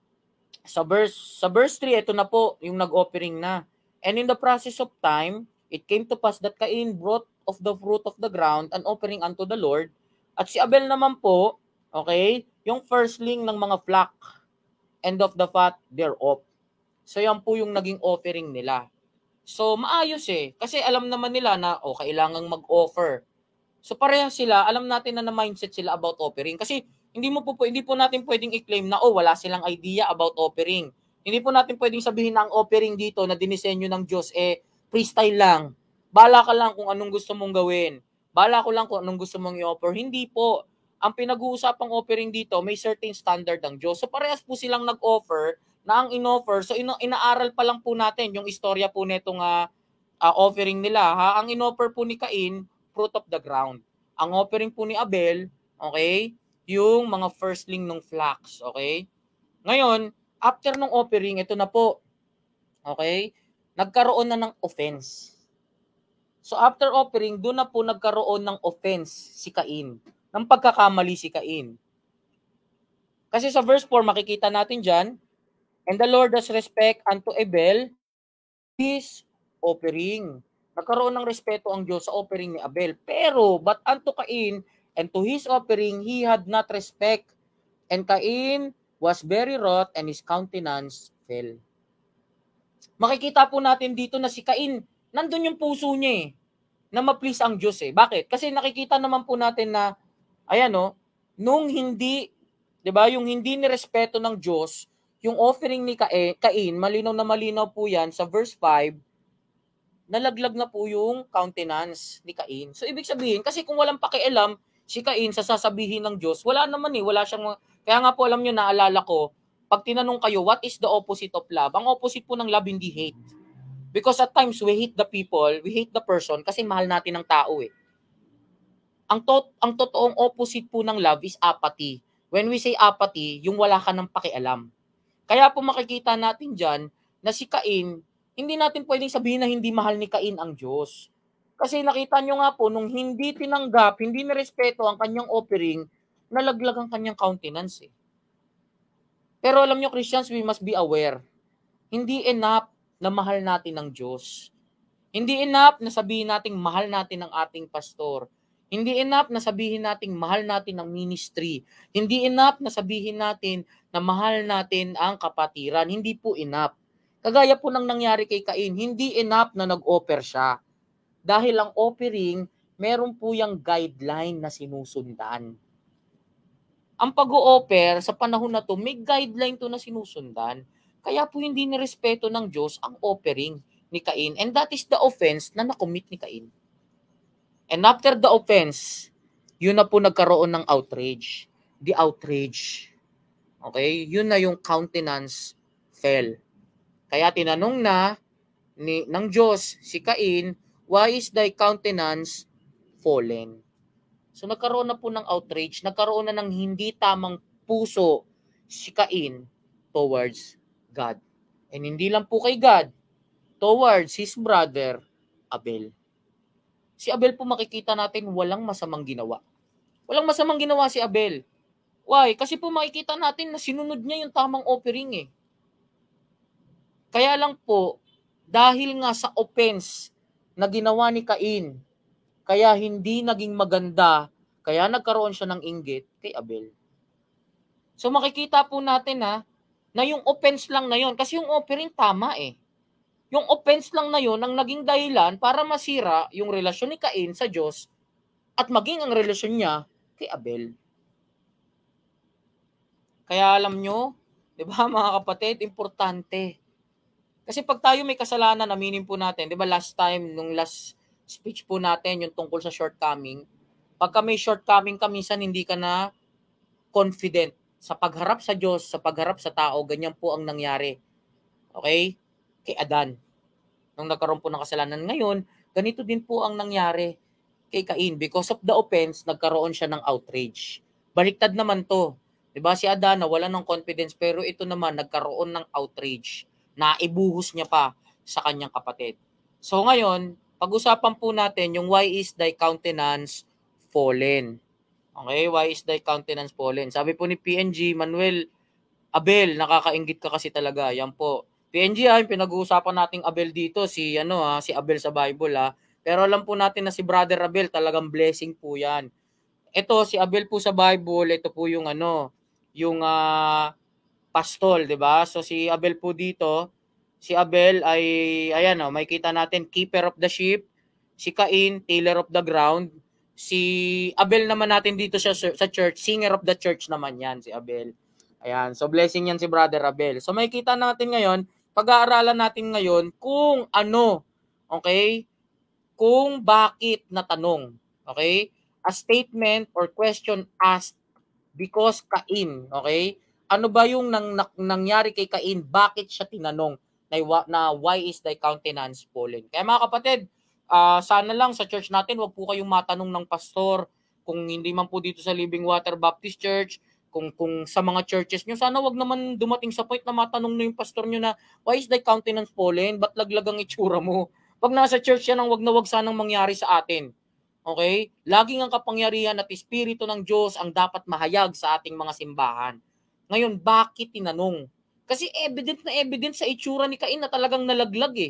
Sa verse, sa verse three, ito na po yung nag-offering na. And in the process of time, it came to pass that Cain brought of the fruit of the ground an offering unto the Lord. At si Abel naman po, okay, yung firstling ng mga flock and of the fat thereof. So yan po yung naging offering nila. So maayos eh. Kasi alam naman nila na oh, kailangang mag-offer. So pareha sila, alam natin na na-mindset sila about offering. Kasi hindi mo po, hindi po natin pwedeng i-claim na oh, wala silang idea about offering. Hindi po natin pwedeng sabihin na ang offering dito na dinisenyo ng Diyos eh freestyle lang. Bala ka lang kung anong gusto mong gawin. Bala ko lang kung anong gusto mong i-offer. Hindi po. Ang pinag-uusapang offering dito, may certain standard ng Diyos. So parehas po silang nag-offer na ang in-offer. So ina- inaaral pa lang po natin yung istorya po netong uh, uh, offering nila. Ha? Ang in-offer po ni Cain, fruit of the ground. Ang offering po ni Abel, okay, yung mga firstling ng flocks. Okay? Ngayon, after ng offering, ito na po. Okay? Nagkaroon na ng offense. So after offering, doon na po nagkaroon ng offense si Cain. Ng pagkakamali si Cain. Kasi sa verse four, makikita natin dyan, and the Lord has respect unto Abel, his offering. Nagkaroon ng respeto ang Diyos sa offering ni Abel. Pero, but unto Cain, and to his offering, he had not respect. And Cain was very wroth, and his countenance fell. Makikita po natin dito na si Cain, nandun yung puso niya eh, na ma-please ang Diyos eh. Bakit? Kasi nakikita naman po natin na, ayan o, nung hindi, di ba, yung hindi nirespeto ng Diyos, yung offering ni Cain, malinaw na malinaw po yan sa verse five, nalaglag na po yung countenance ni Cain. So ibig sabihin, kasi kung walang pakialam si Cain sa sasabihin ng Diyos, wala naman eh, wala siyang, kaya nga po alam nyo, naalala ko, pag tinanong kayo, what is the opposite of love? Ang opposite po ng love, hindi hate. Because at times, we hate the people, we hate the person, kasi mahal natin ang tao eh. Ang, to- ang totoong opposite po ng love is apathy. When we say apathy, yung wala ka ng pakialam. Kaya po makikita natin dyan na si Cain, hindi natin pwedeng sabihin na hindi mahal ni Cain ang Diyos. Kasi nakita nyo nga po, nung hindi tinanggap, hindi nirespeto ang kanyang offering, nalaglag ang kanyang countenance eh. Pero alam nyo, Christians, we must be aware. Hindi enough na mahal natin ang Diyos. Hindi enough na sabihin nating mahal natin ang ating pastor. Hindi enough na sabihin nating mahal natin ang ministry. Hindi enough na sabihin natin na mahal natin ang kapatiran. Hindi po enough. Kagaya po ng nangyari kay Cain, hindi enough na nag-offer siya. Dahil ang offering, meron po yung guideline na sinusundan. Ang pag-o-offer sa panahon na to, may guideline to na sinusundan. Kaya po hindi nirespeto ng Diyos ang offering ni Cain. And that is the offense na nakomit ni Cain. And after the offense, yun na po nagkaroon ng outrage. The outrage. Okay? Yun na yung countenance fell. Kaya tinanong na ni, ng Diyos si Cain, why is thy countenance fallen? So nagkaroon na po ng outrage, nagkaroon na ng hindi tamang puso si Cain towards God. And hindi lang po kay God, towards his brother Abel. Si Abel po makikita natin walang masamang ginawa. Walang masamang ginawa si Abel. Why? Kasi po makikita natin na sinunod niya yung tamang offering eh. Kaya lang po, dahil nga sa offense na ginawa ni Cain, kaya hindi naging maganda, kaya nagkaroon siya ng inggit kay Abel. So makikita po natin ha, na yung offense lang na yon, kasi yung offering tama eh. Yung offense lang na yon ang naging dahilan para masira yung relasyon ni Cain sa Diyos at maging ang relasyon niya kay Abel. Kaya alam nyo, di ba mga kapatid, importante. Kasi pag tayo may kasalanan, aminin po natin, di ba last time, nung last speech po natin, yung tungkol sa shortcoming, pagka may shortcoming ka, minsan hindi ka na confident sa pagharap sa Diyos, sa pagharap sa tao, ganyan po ang nangyari. Okay? Kay Adan. Nung nagkaroon po ng kasalanan ngayon, ganito din po ang nangyari kay Cain. Because of the offense, nagkaroon siya ng outrage. Baliktad naman to. Diba si Adan nawala ng confidence, pero ito naman nagkaroon ng outrage. Naibuhos niya pa sa kanyang kapatid. So ngayon, pag-usapan po natin yung why is thy countenance fallen. Okay, why is thy countenance fallen? Sabi po ni P N G, Manuel, Abel, nakakainggit ka kasi talaga. Yan po. P N G ha, yung pinag-uusapan nating Abel dito, si ano ha, si Abel sa Bible ha. Pero alam po natin na si Brother Abel talagang blessing po yan. Ito si Abel po sa Bible, ito po yung ano, yung uh, pastol, 'di ba? So si Abel po dito, si Abel ay ayan oh, makikita natin keeper of the sheep, si Cain tiller of the ground, si Abel naman natin dito siya sa church, singer of the church naman yan si Abel. Ayan, so blessing yan si Brother Abel. So makikita natin ngayon, pag-aaralan natin ngayon kung ano, okay? Kung bakit na tanong, okay? A statement or question asked because Cain, okay? Ano ba yung nang, nang, nangyari kay Cain? Bakit siya tinanong na, na why is thy countenance fallen? Kaya mga kapatid, uh, sana lang sa church natin, wag po kayong matanong ng pastor. Kung hindi man po dito sa Living Water Baptist Church, kung kung sa mga churches nyo, sana wag naman dumating sa point na matanong na yung pastor nyo na, why is thy countenance fallen? Ba't laglag ang itsura mo? Pag nasa church yan, ang wag na wag sanang mangyari sa atin. Okay? Laging ang kapangyarihan at espiritu ng Diyos ang dapat mahayag sa ating mga simbahan. Ngayon, bakit tinanong? Kasi evident na evident sa itsura ni Cain na talagang nalaglag eh.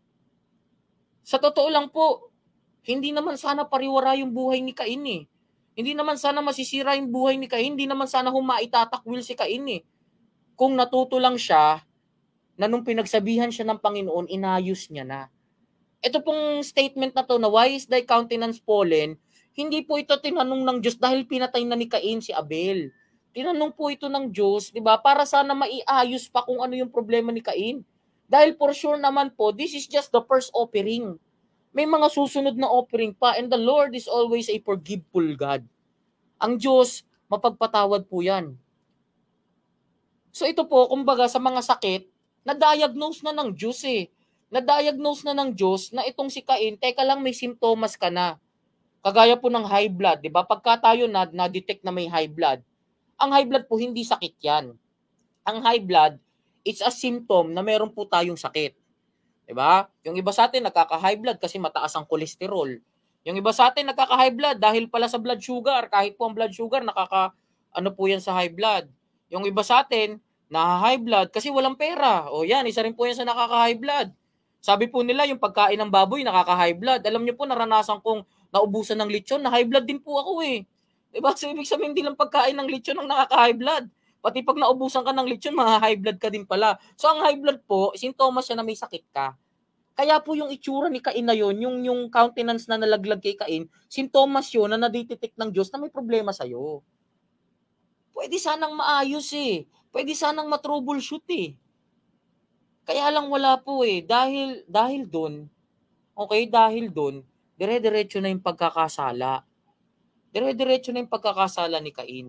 Sa totoo lang po, hindi naman sana pariwara yung buhay ni Cain eh. Hindi naman sana masisira yung buhay ni Cain. Hindi naman sana humaitatakwil si Cain eh. Kung natuto lang siya, na nung pinagsabihan siya ng Panginoon, inayos niya na. Ito pong statement na to na why is thy countenance fallen, hindi po ito tinanong ng Diyos dahil pinatay na ni Cain si Abel. Tinanong po ito ng Diyos, di ba? Para sana maiayos pa kung ano yung problema ni Cain. Dahil for sure naman po, this is just the first offering. may mga susunod na offering pa, and the Lord is always a forgiveful God. Ang Diyos, mapagpatawad po yan. So ito po, kumbaga sa mga sakit, na-diagnose na ng Diyos eh. Na-diagnose na ng Diyos na itong si Cain, teka lang, may simptomas ka na. Kagaya po ng high blood, di ba? Pagka tayo na, na-detect na may high blood, ang high blood po, hindi sakit yan. Ang high blood, it's a symptom na meron po tayong sakit. Diba? Yung iba sa atin nagkaka-high blood kasi mataas ang kolesterol. Yung iba sa atin nagkaka-high blood dahil pala sa blood sugar. Kahit po ang blood sugar nakaka ano po yan sa high blood. Yung iba sa atin na-high blood kasi walang pera. O yan, isa rin po yan sa nakaka-high blood. Sabi po nila yung pagkain ng baboy nakaka-high blood. Alam niyo po naranasan kong naubusan ng lechon na high blood din po ako eh. Diba? So ibig sabihin hindi lang pagkain ng lechon ang nakaka-high blood. Pati pag naubusan ka ng lechon, mga high blood ka din pala. So ang high blood po, sintomas siya na may sakit ka. Kaya po yung itsura ni Cain na yun, yung, yung countenance na nalaglag kay Cain, sintomas yun na nadetect ng Diyos na may problema sa'yo. Pwede sanang maayos eh. Pwede sanang matroubleshoot eh. Kaya lang wala po eh. Dahil, dahil dun, okay, dahil dun, dire-diretso na yung pagkakasala. Dire-diretso na yung pagkakasala ni Cain.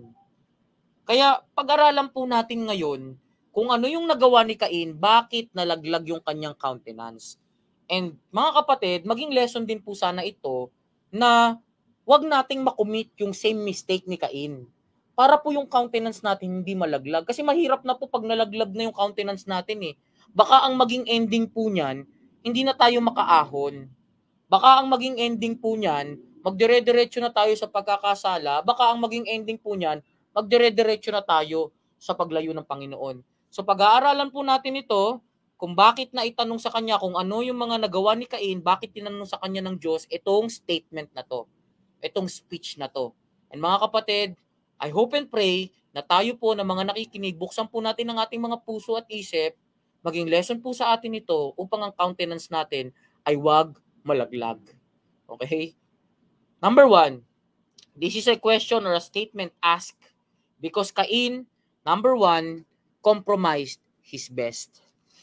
Kaya pag-aralan po natin ngayon kung ano yung nagawa ni Cain, bakit nalaglag yung kanyang countenance. And mga kapatid, maging lesson din po sana ito na wag nating makommit yung same mistake ni Cain. Para po yung countenance natin hindi malaglag. Kasi mahirap na po pag nalaglag na yung countenance natin eh. Baka ang maging ending po niyan, hindi na tayo makaahon. Baka ang maging ending po niyan, magdire-diretso na tayo sa pagkakasala. Baka ang maging ending po niyan, magdire-diretso na tayo sa paglayo ng Panginoon. So pag-aaralan po natin ito, kung bakit na itanong sa kanya kung ano yung mga nagawa ni Cain, bakit tinanong sa kanya ng Diyos itong statement na to, itong speech na to. And mga kapatid, I hope and pray na tayo po na mga nakikinig, buksan po natin ang ating mga puso at isip, maging lesson po sa atin ito upang ang countenance natin ay wag malaglag. Okay? Number one, this is a question or a statement asked because Cain, number one, compromised his best.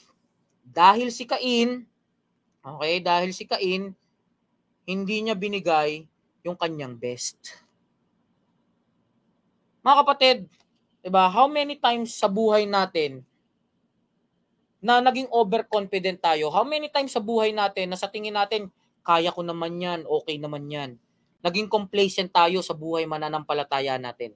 Dahil si Cain, okay, dahil si Cain, hindi niya binigay yung kanyang best. Mga kapatid, diba, how many times sa buhay natin na naging overconfident tayo? How many times sa buhay natin na sa tingin natin, kaya ko naman yan, okay naman yan. Naging complacent tayo sa buhay mananampalataya natin.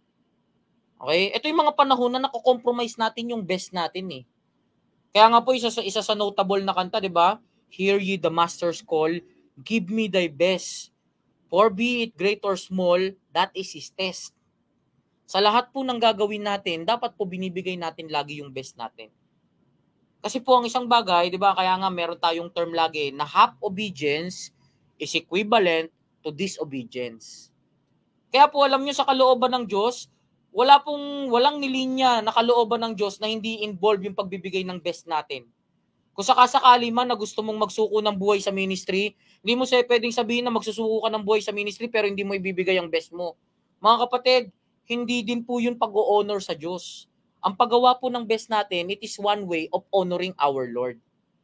Okay? Ito yung mga panahon na nako-compromise natin yung best natin eh. Kaya nga po isa sa isa sa notable na kanta, 'di ba? Hear ye the master's call, give me thy best. For be it great or small, that is his test. Sa lahat po ng gagawin natin, dapat po binibigay natin lagi yung best natin. Kasi po ang isang bagay, 'di ba? Kaya nga meron tayong term lagi na half obedience is equivalent to disobedience. Kaya po alam niyo sa kalooban ng Diyos, wala pong walang nilinya na kalooban ng Diyos na hindi involved yung pagbibigay ng best natin. Kung sakasakali man na gusto mong magsuko ng buhay sa ministry, hindi mo siya pwedeng sabihin na magsusuko ka ng buhay sa ministry pero hindi mo ibibigay ang best mo. Mga kapatid, hindi din po yun pag-o-honor sa Diyos. Ang paggawa po ng best natin, it is one way of honoring our Lord.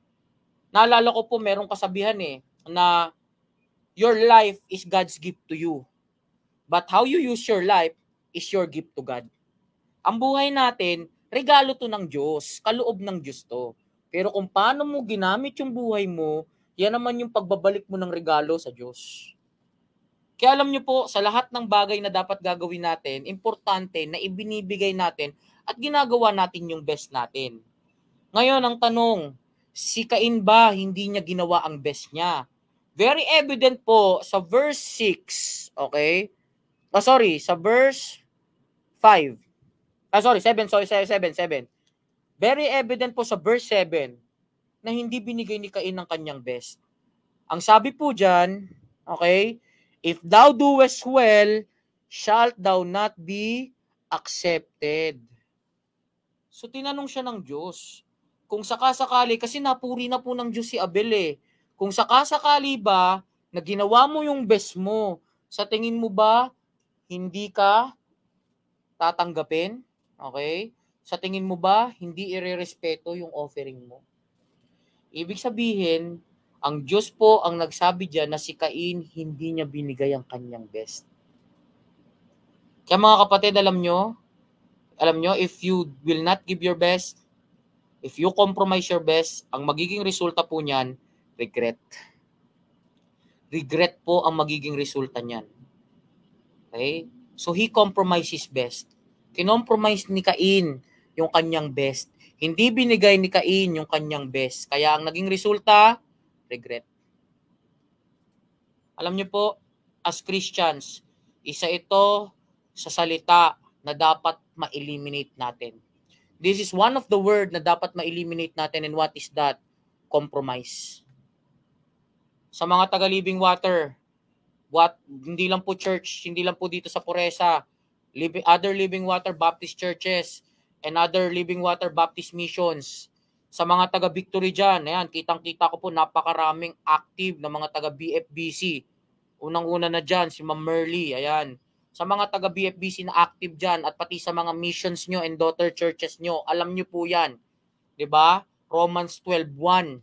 Naalala ko po, merong kasabihan eh, na your life is God's gift to you. But how you use your life is your gift to God. Ang buhay natin, regalo to ng Diyos, kaloob ng Diyos to. Pero kung paano mo ginamit yung buhay mo, yan naman yung pagbabalik mo ng regalo sa Diyos. Kaya alam nyo po, sa lahat ng bagay na dapat gagawin natin, importante na ibinibigay natin at ginagawa natin yung best natin. Ngayon, ang tanong, si Cain ba hindi niya ginawa ang best niya? Very evident po sa verse six, okay? Oh, sorry, sa verse five. Ah, sorry, seven, sorry, seven, seven. Very evident po sa verse seven na hindi binigay ni Cain ng kanyang best. Ang sabi po dyan, okay, if thou doest well, shalt thou not be accepted. So, tinanong siya ng Diyos. Kung sakasakali, kasi napuri na po ng Diyos si Abel eh. Kung sakasakali ba, na ginawa mo yung best mo, sa tingin mo ba, hindi ka tatanggapin? Okay? Sa tingin mo ba, hindi irerespeto yung offering mo? Ibig sabihin, Ang Diyos po ang nagsabi diyan na si Cain hindi niya binigay ang kanyang best. Kaya mga kapatid, alam nyo, alam nyo, if you will not give your best, if you compromise your best, ang magiging resulta po niyan, regret. Regret po ang magiging resulta niyan. Okay? So he compromised his best. Kinompromise ni Cain yung kanyang best. Hindi binigay ni Cain yung kanyang best. Kaya ang naging resulta, regret. Alam niyo po, as Christians, isa ito sa salita na dapat ma-eliminate natin. This is one of the word na dapat ma-eliminate natin, and what is that? Compromise. Sa mga taga-Living Water, what, hindi lang po church, hindi lang po dito sa Puresa, living, other Living Water Baptist churches and other Living Water Baptist missions. Sa mga taga-Victory dyan, ayan, kitang-kita ko po napakaraming active na mga taga-B F B C. Unang-una na dyan, si Ma'am Merly, ayan. Sa mga taga-B F B C na active dyan at pati sa mga missions nyo and daughter churches nyo, alam nyo po yan. Diba? Romans twelve one.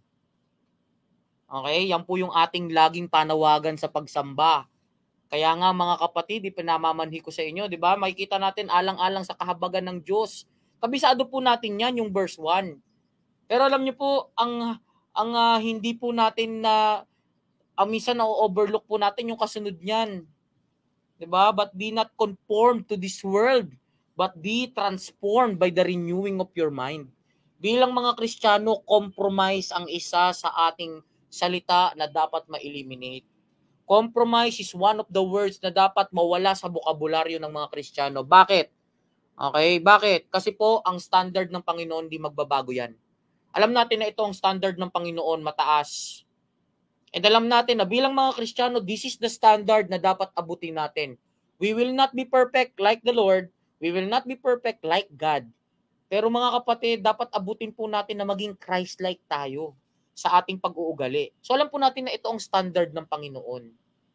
Okay? Yan po yung ating laging panawagan sa pagsamba. Kaya nga mga kapatid, ipinamamanhi ko sa inyo, diba? Makikita natin alang-alang sa kahabagan ng Diyos. Kabisado po natin yan, yung verse one. Pero alam niyo po, ang ang uh, hindi po natin na uh, ang minsan na-overlook po natin yung kasunod niyan. 'Di ba? But be not conformed to this world, but be transformed by the renewing of your mind. Bilang mga Kristiyano, compromise ang isa sa ating salita na dapat ma-eliminate. Compromise is one of the words na dapat mawala sa bokabularyo ng mga Kristiyano. Bakit? Okay, bakit? Kasi po ang standard ng Panginoon di magbabago 'yan. Alam natin na ito ang standard ng Panginoon, mataas. And alam natin na bilang mga Kristiyano, this is the standard na dapat abutin natin. We will not be perfect like the Lord. We will not be perfect like God. Pero mga kapatid, dapat abutin po natin na maging Christ-like tayo sa ating pag-uugali. So alam po natin na ito ang standard ng Panginoon.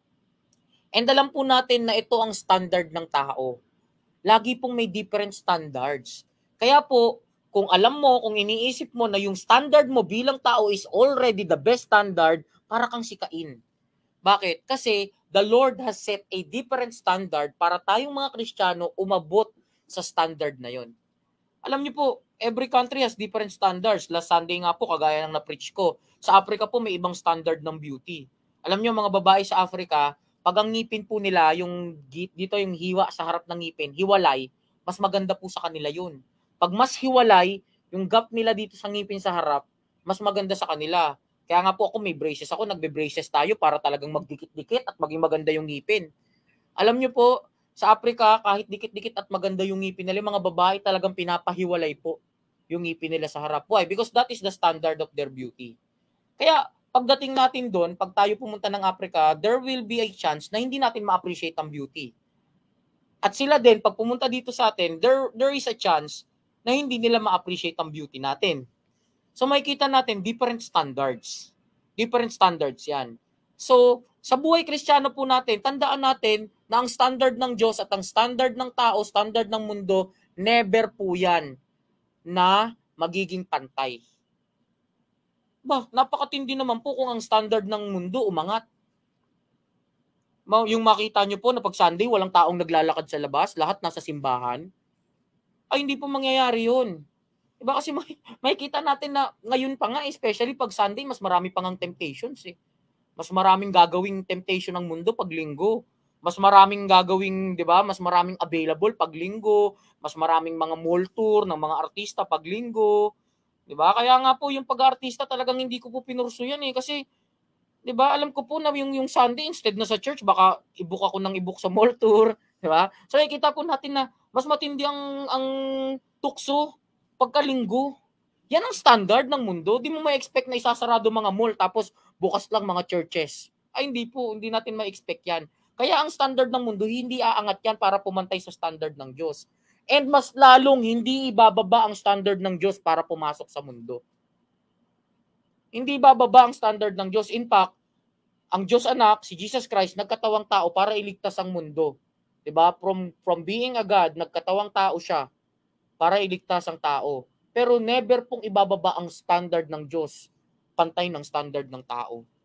And alam po natin na ito ang standard ng tao. Lagi pong may different standards. Kaya po, kung alam mo, kung iniisip mo na yung standard mo bilang tao is already the best standard, para kang si Cain. Bakit? Kasi the Lord has set a different standard para tayong mga Kristiyano umabot sa standard na yon. Alam niyo po, every country has different standards. Last Sunday nga po, kagaya ng na-preach ko, sa Africa po may ibang standard ng beauty. Alam niyo, mga babae sa Africa, pag ang ngipin po nila, yung dito yung hiwa sa harap ng ngipin, hiwalay, mas maganda po sa kanila yun. Pag mas hiwalay, yung gap nila dito sa ngipin sa harap, mas maganda sa kanila. Kaya nga po ako may braces ako, nagbe-braces tayo para talagang magdikit-dikit at maging maganda yung ngipin. Alam niyo po, sa Africa, kahit dikit-dikit at maganda yung ngipin nila, mga babae talagang pinapahiwalay po yung ngipin nila sa harap. Why? Because that is the standard of their beauty. Kaya pagdating natin doon, pag tayo pumunta ng Africa, there will be a chance na hindi natin ma-appreciate ang beauty. At sila din, pag pumunta dito sa atin, there, there is a chance na hindi nila ma-appreciate ang beauty natin. So makikita natin different standards. Different standards yan. So sa buhay Kristiyano po natin, tandaan natin na ang standard ng Diyos at ang standard ng tao, standard ng mundo, never po yan na magiging pantay. Ba, napakatindi naman po kung ang standard ng mundo umangat. Yung makita nyo po na pag Sunday, walang taong naglalakad sa labas, lahat nasa simbahan. Ay, hindi po mangyayari yun. Diba kasi may, makikita natin na ngayon pa nga, especially pag Sunday, mas marami pang ang temptations eh. Mas maraming gagawing temptation ng mundo pag linggo. Mas maraming gagawing, di ba? Mas maraming available pag linggo. Mas maraming mga mall tour ng mga artista pag linggo. Di ba? Kaya nga po yung pag-artista talagang hindi ko po pinurso yan eh. Kasi, di ba, alam ko po na yung, yung Sunday, instead na sa church, baka i-book ako ng i-book sa mall tour. Di ba? So, nakikita po natin na mas matindi ang, ang tukso pagkalinggo. Yan ang standard ng mundo. Di mo ma-expect na isasarado mga mall tapos bukas lang mga churches. Ay, hindi po. Hindi natin ma-expect yan. Kaya ang standard ng mundo, hindi aangat yan para pumantay sa standard ng Diyos. And mas lalong hindi ibababa ang standard ng Diyos para pumasok sa mundo. Hindi ibababa ang standard ng Diyos. In fact, ang Diyos anak, si Jesus Christ, nagkatawang tao para iligtas ang mundo. Diba? From, from being a God, nagkatawang tao siya para iligtas ang tao. Pero never pong ibababa ang standard ng Diyos, pantay ng standard ng tao.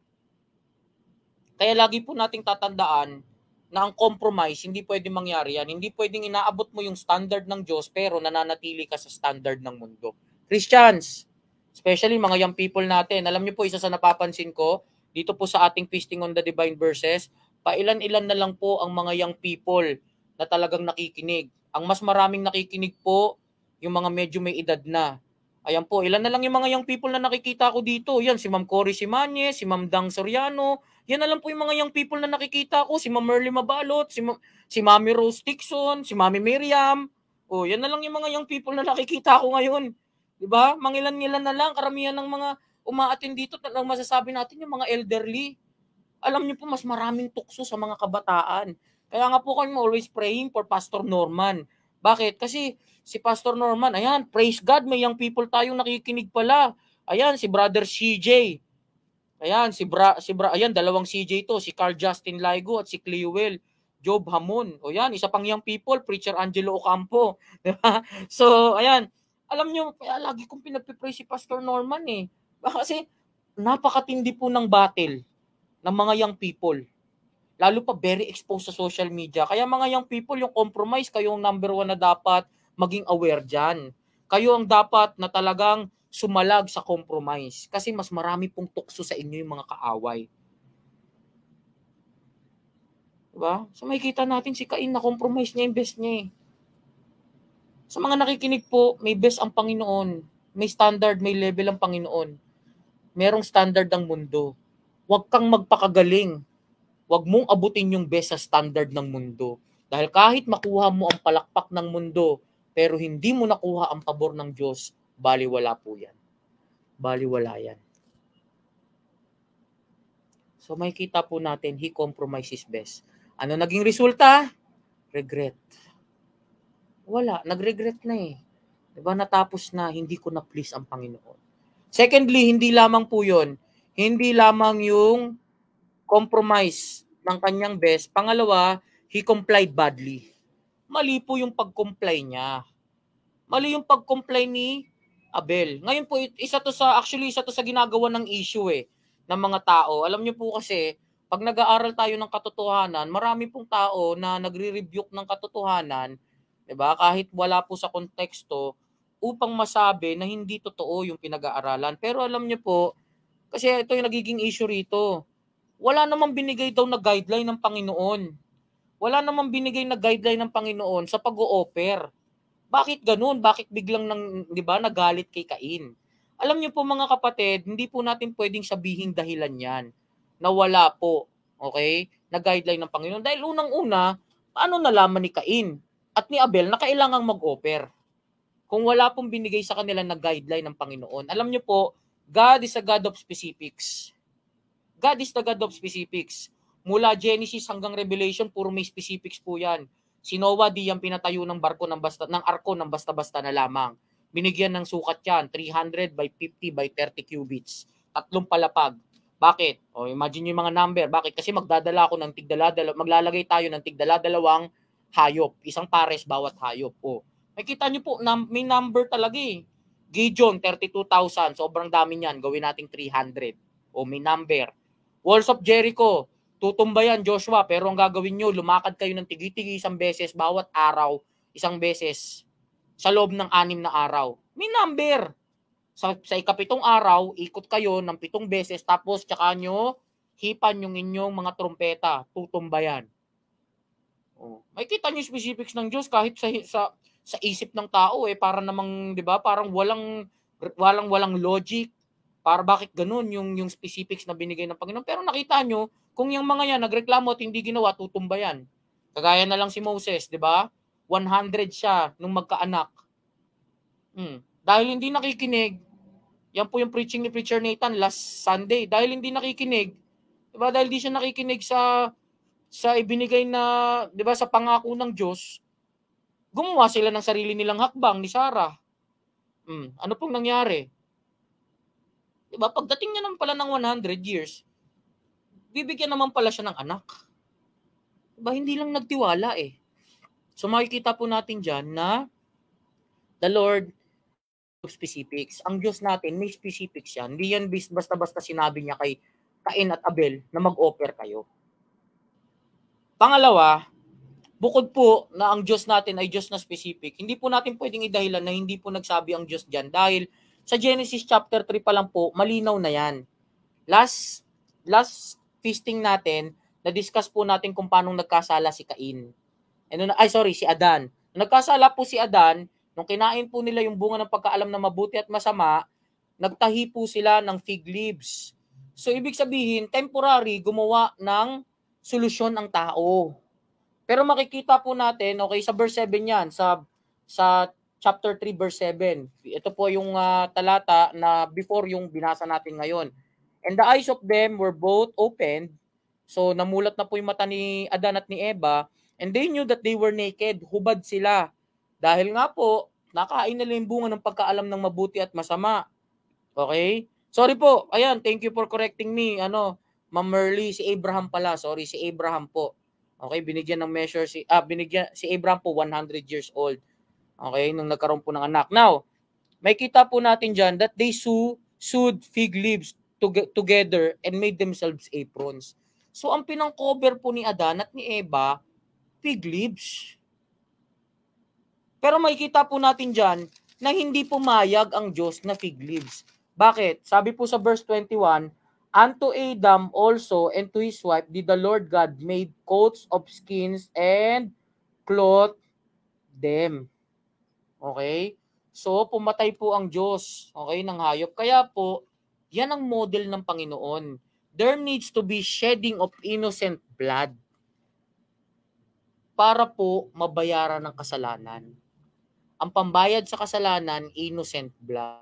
Kaya lagi po nating tatandaan na ang compromise, hindi pwedeng mangyari yan. Hindi pwedeng inaabot mo yung standard ng Diyos pero nananatili ka sa standard ng mundo. Christians, especially mga young people natin, alam niyo po, isa sa napapansin ko, dito po sa ating Feasting on the Divine Verses, pailan-ilan na lang po ang mga young people na talagang nakikinig. Ang mas maraming nakikinig po, yung mga medyo may edad na. Ayan po, ilan na lang yung mga young people na nakikita ko dito. Yan, si Ma'am Cory Simañez, si Ma'am Dang Soriano. Yan na lang po yung mga young people na nakikita ko. Si Ma'am Merly Mabalot, si, Ma- si Mami Rose Dixon, si Mami Miriam. O, yan na lang yung mga young people na nakikita ko ngayon. Diba? Mangilan-ngilan na lang. Karamihan ng mga umaatin dito, talagang masasabi natin yung mga elderly. Alam niyo po, mas maraming tukso sa mga kabataan. Kaya nga po kami always praying for Pastor Norman. Bakit? Kasi si Pastor Norman, ayan, praise God, may young people tayong nakikinig pala. Ayan, si Brother C J. Ayan, si Bra, si Bra, ayan, dalawang C J to, si Carl Justin Laigo at si Clewell Job Hamon. O yan, isa pang young people, Preacher Angelo Ocampo. Diba? So, ayan, alam nyo, kaya lagi kong pinagpipray si Pastor Norman eh. Kasi napakatindi po ng battle ng mga young people. Lalo pa very exposed sa social media. Kaya mga young people, yung compromise, kayo ang number one na dapat maging aware dyan. Kayo ang dapat na talagang sumalag sa compromise. Kasi mas marami pong tukso sa inyo yung mga kaaway. Diba? So makikita natin si Cain na compromise niya yung best niya eh. Sa mga nakikinig po, may best ang Panginoon. May standard, may level ang Panginoon. Merong standard ang mundo. Huwag kang magpakagaling. Huwag mong abutin yung best sa standard ng mundo. Dahil kahit makuha mo ang palakpak ng mundo, pero hindi mo nakuha ang pabor ng Diyos, baliwala po yan. Baliwala yan. So makikita po natin, he compromises best. Ano naging resulta? Regret. Wala, nagregret na eh. Diba, natapos na, hindi ko na-please ang Panginoon. Secondly, hindi lamang po yun. Hindi lamang yung compromise ng kanyang best. Pangalawa, he complied badly. Mali po yung pag-comply niya. Mali yung pag-comply ni Abel. Ngayon po, isa to sa, actually, isa to sa ginagawa ng issue eh, ng mga tao. Alam niyo po kasi, pag nag-aaral tayo ng katotohanan, marami pong tao na nagre-rebuke ng katotohanan, diba? Kahit wala po sa konteksto, upang masabi na hindi totoo yung pinag-aaralan. Pero alam niyo po, kasi ito yung nagiging issue rito. Wala namang binigay daw na guideline ng Panginoon. Wala namang binigay na guideline ng Panginoon sa pag-o-offer. Bakit ganun? Bakit biglang nang, 'di ba, nagalit kay Cain? Alam niyo po mga kapatid, hindi po natin pwedeng sabihin dahilan 'yan na wala po, okay? Na guideline ng Panginoon. Dahil unang-una, paano nalaman ni Cain at ni Abel na kailangang mag-offer? Kung wala pong binigay sa kanila na guideline ng Panginoon. Alam niyo po, God is a God of specifics. God is the God of specifics. Mula Genesis hanggang Revelation, puro may specifics po yan. Si Noah, di yan pinatayo ng barko ng basta ng arko ng basta-basta na lamang. Binigyan ng sukat yan, three hundred by fifty by thirty cubits. Tatlong palapag. Bakit? O imagine yung mga number. Bakit? Kasi magdadala ako ng tigdala-dala, maglalagay tayo ng tigdala-dalawang hayop, isang pares bawat hayop. O, makita niyo po, may number talaga eh. Gideon, thirty-two thousand. Sobrang dami niyan. Gawin nating three hundred. O, may number. Walls of Jericho, tutumba yan, Joshua, pero ang gagawin nyo, lumakad kayo ng tigi-tigi isang beses bawat araw, isang beses sa loob ng anim na araw. May number. Sa, sa ikapitong araw, ikot kayo ng pitong beses, tapos tsaka nyo hipan yung inyong mga trompeta, tutumba yan. Oh, may kita nyo specifics ng Diyos kahit sa, sa, sa isip ng tao, eh, para namang, di ba, parang walang, walang, walang logic. Para bakit ganun yung, yung specifics na binigay ng Panginoon. Pero nakita nyo, kung yung mga yan nagreklamo at hindi ginawa, tutumba yan. Kagaya na lang si Moses, di ba? one hundred siya nung magkaanak. Hmm. Dahil hindi nakikinig, yan po yung preaching ni Preacher Nathan last Sunday. Dahil hindi nakikinig, di ba? Dahil hindi siya nakikinig sa sa ibinigay na, di ba, sa pangako ng Diyos, gumawa sila ng sarili nilang hakbang ni Sarah. Hmm. Ano pong nangyari? Diba? Pagdating niya naman pala ng one hundred years, bibigyan naman pala siya ng anak. Diba? Hindi lang nagtiwala eh. So makikita po natin dyan na the Lord of specifics. Ang Diyos natin, may specifics yan. Hindi yan basta-basta sinabi niya kay, Cain at Abel na mag-offer kayo. Pangalawa, bukod po na ang Diyos natin ay Diyos na specific, hindi po natin pwedeng idahilan na hindi po nagsabi ang Diyos dyan dahil sa Genesis chapter three pa lang po, malinaw na yan. Last, last feasting natin, na-discuss po natin kung paano nagkasala si Cain. Ano na, ay sorry, si Adan. Nagkasala po si Adan, nung kinain po nila yung bunga ng pagkaalam na mabuti at masama, nagtahi po sila ng fig leaves. So ibig sabihin, temporary, gumawa ng solusyon ang tao. Pero makikita po natin, okay, sa verse seven yan, sa, sa chapter three, verse seven. Ito po yung uh, talata na before yung binasa natin ngayon. And the eyes of them were both opened. So namulat na po yung mata ni Adan at ni Eva. And they knew that they were naked. Hubad sila. Dahil nga po, nakain nila yung bunga ng pagkaalam ng mabuti at masama. Okay? Sorry po. Ayan, thank you for correcting me. Ano, Ma'am Merly, si Abraham pala. Sorry, si Abraham po. Okay, binigyan ng measure si ah binigyan si Abraham po one hundred years old. Okay, nung nagkaroon po ng anak. Now, may kita po natin diyan that they sew, sewed fig leaves to, together and made themselves aprons. So ang pinang-cover po ni Adan at ni Eva, fig leaves. Pero may kita po natin diyan na hindi pumayag ang Diyos na fig leaves. Bakit? Sabi po sa verse twenty-one, unto Adam also and to his wife did the Lord God made coats of skins and clothed them. Okay? So, pumatay po ang Diyos, okay, ng hayop. Kaya po, yan ang model ng Panginoon. There needs to be shedding of innocent blood para po mabayaran ng kasalanan. Ang pambayad sa kasalanan, innocent blood.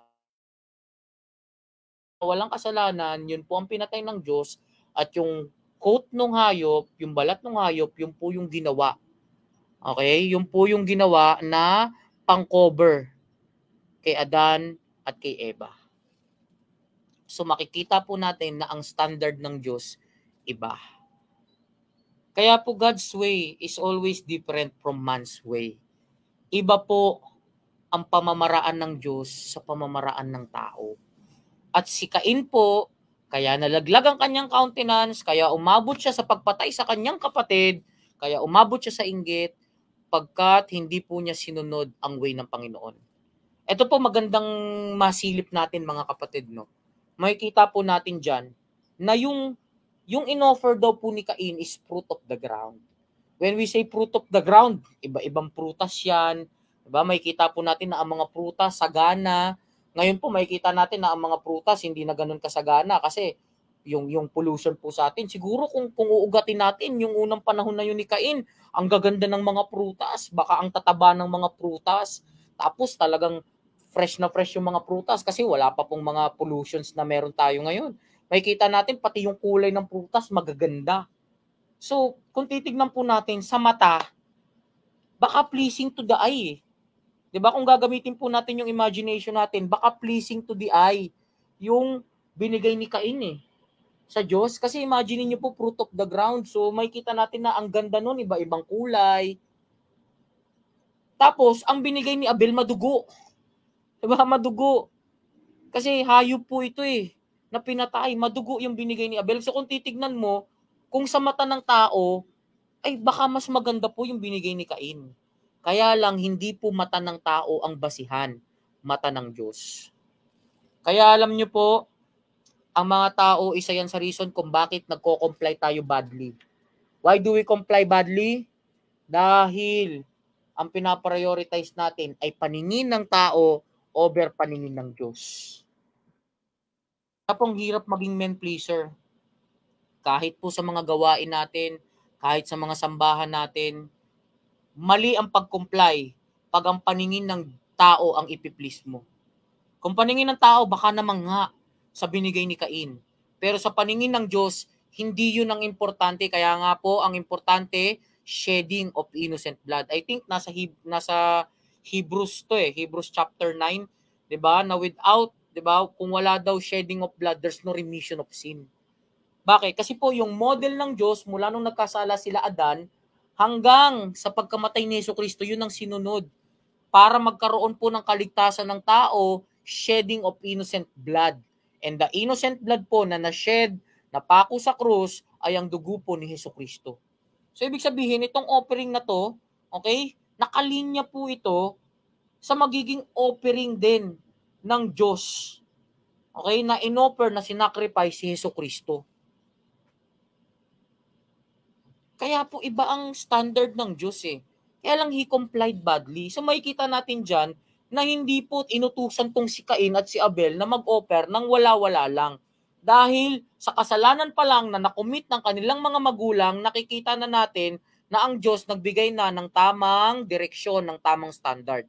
Walang kasalanan, yun po ang pinatay ng Diyos at yung coat ng hayop, yung balat ng hayop, yun po yung ginawa. Okay? Yun po yung ginawa na pang-cover kay Adan at kay Eva. So makikita po natin na ang standard ng Diyos iba. Kaya po God's way is always different from man's way. Iba po ang pamamaraan ng Diyos sa pamamaraan ng tao. At si Cain po, kaya nalaglag ang kanyang countenance, kaya umabot siya sa pagpatay sa kanyang kapatid, kaya umabot siya sa inggit, pagkat hindi po niya sinunod ang way ng Panginoon. Ito po magandang masilip natin mga kapatid, no? Makikita po natin dyan na yung, yung inoffer daw po ni Cain is fruit of the ground. When we say fruit of the ground, iba-ibang prutas yan. Diba? Makikita po natin na ang mga prutas sagana. Ngayon po makikita natin na ang mga prutas hindi na ganun kasagana kasi yung yung pollution po sa atin. Siguro kung kung uugatin natin yung unang panahon na yun ni Cain, ang gaganda ng mga prutas, baka ang tataba ng mga prutas. Tapos talagang fresh na fresh yung mga prutas kasi wala pa pong mga pollutions na meron tayo ngayon. Makikita natin pati yung kulay ng prutas magaganda. So, kung titignan po natin sa mata, baka pleasing to the eye. 'Di ba? Kung gagamitin po natin yung imagination natin, baka pleasing to the eye yung binigay ni Cain eh sa Diyos. Kasi imagine niyo po fruit of the ground. So makikita natin na ang ganda nun, iba-ibang kulay. Tapos ang binigay ni Abel madugo. 'Di ba? Madugo. Kasi hayop po ito eh na pinatay, madugo yung binigay ni Abel. So kung titignan mo, kung sa mata ng tao, ay baka mas maganda po yung binigay ni Cain. Kaya lang hindi po mata ng tao ang basihan, mata ng Diyos. Kaya alam nyo po, ang mga tao, isa yan sa reason kung bakit nagko-comply tayo badly. Why do we comply badly? Dahil ang pinaprioritize natin ay paningin ng tao over paningin ng Diyos. Tapong hirap maging men pleaser. Kahit po sa mga gawain natin, kahit sa mga sambahan natin, mali ang pag-comply pag ang paningin ng tao ang ipiplease mo. Kung paningin ng tao, baka namang nga sa binigay ni Cain. Pero sa paningin ng Diyos, hindi yun ang importante. Kaya nga po, ang importante, shedding of innocent blood. I think nasa, nasa Hebrews to eh, Hebrews chapter nine, diba? Na without, diba, kung wala daw shedding of blood, there's no remission of sin. Bakit? Kasi po yung model ng Diyos, mula nung nagkasala sila Adan, hanggang sa pagkamatay ni Jesucristo, yun ang sinunod. Para magkaroon po ng kaligtasan ng tao, shedding of innocent blood. And the innocent blood po na na-shed, napako sa krus ay ang dugo po ni Hesukristo. So ibig sabihin, itong offering na to, okay, nakalinya po ito sa magiging offering din ng Diyos. Okay, na inoffer na sinacrifice si Hesukristo. Kaya po iba ang standard ng Diyos eh. Kaya lang he complied badly. So makikita natin dyan na hindi po inutusan tong si Cain at si Abel na mag-offer ng wala-wala lang. Dahil sa kasalanan pa lang na nakumit ng kanilang mga magulang, nakikita na natin na ang Diyos nagbigay na ng tamang direksyon, ng tamang standard.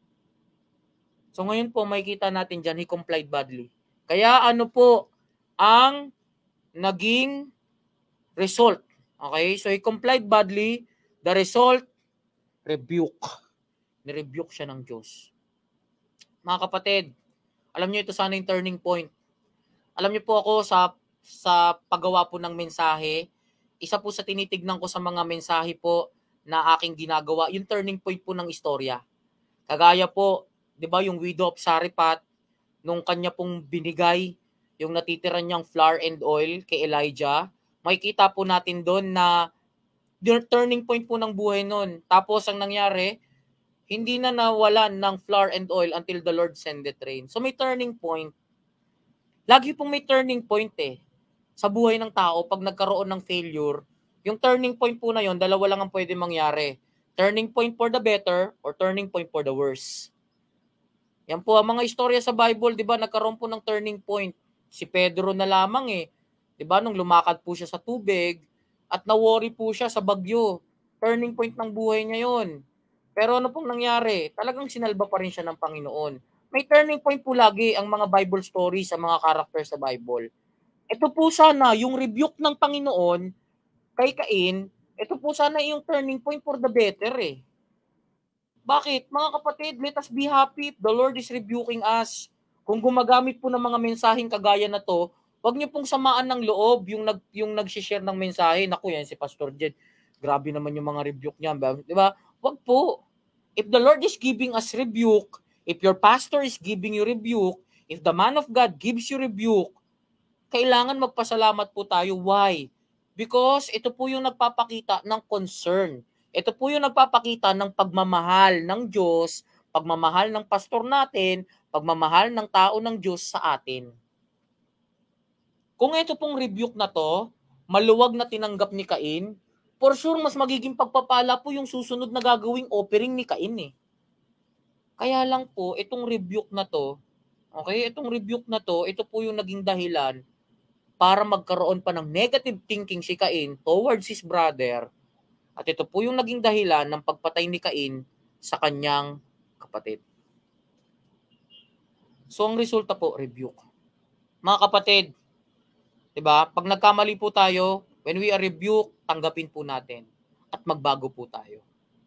So ngayon po makikita natin dyan, he complied badly. Kaya ano po ang naging result? Okay, so he complied badly. The result, rebuke. Nirebuke siya ng Diyos. Mga kapatid, alam niyo ito sana yung turning point. Alam niyo po ako sa sa paggawa po ng mensahe, isa po sa tinitignan ko sa mga mensahe po na aking ginagawa, yung turning point po ng istorya. Kagaya po, 'di ba, yung widow of Sarephat, nung kanya pong binigay yung natitira niyang flour and oil kay Elijah, makikita po natin doon na yung turning point po ng buhay noon. Tapos ang nangyari, hindi na nawalan ng flour and oil until the Lord sendeth rain. So may turning point. Lagi pong may turning point eh. Sa buhay ng tao, pag nagkaroon ng failure, yung turning point po na yon, dalawa lang ang pwede mangyari. Turning point for the better or turning point for the worse. Yan po ang mga istorya sa Bible, di ba? Nagkaroon po ng turning point. Si Pedro na lamang eh. Di ba? Nung lumakad po siya sa tubig at na-worry po siya sa bagyo. Turning point ng buhay niya yun. Pero ano pong nangyari? Talagang sinalba pa rin siya ng Panginoon. May turning point po lagi ang mga Bible stories sa mga characters sa Bible. Ito po sana, yung rebuke ng Panginoon kay Cain, ito po sana yung turning point for the better eh. Bakit? Mga kapatid, let us be happy if the Lord is rebuking us. Kung gumagamit po ng mga mensaheng kagaya na to, wag niyo pong samaan ng loob yung, nag, yung nag-share ng mensahe. Naku, yan si Pastor Jed. Grabe naman yung mga rebuke niya. Di ba? Wag po. If the Lord is giving us rebuke, if your pastor is giving you rebuke, if the man of God gives you rebuke, kailangan magpasalamat po tayo. Why? Because ito po yung nagpapakita ng concern. Ito po yung nagpapakita ng pagmamahal ng Diyos, pagmamahal ng pastor natin, pagmamahal ng tao ng Diyos sa atin. Kung ito pong rebuke na to, maluwag na tinanggap ni Cain, for sure mas magiging pagpapala po yung susunod na gagawing offering ni Cain eh. Kaya lang po, itong rebuke na to, okay, itong rebuke na to, ito po yung naging dahilan para magkaroon pa ng negative thinking si Cain towards his brother. At ito po yung naging dahilan ng pagpatay ni Cain sa kanyang kapatid. So, ang resulta po, rebuke. Mga kapatid, diba, pag nagkamali po tayo, when we are rebuked, tanggapin po natin at magbago po tayo.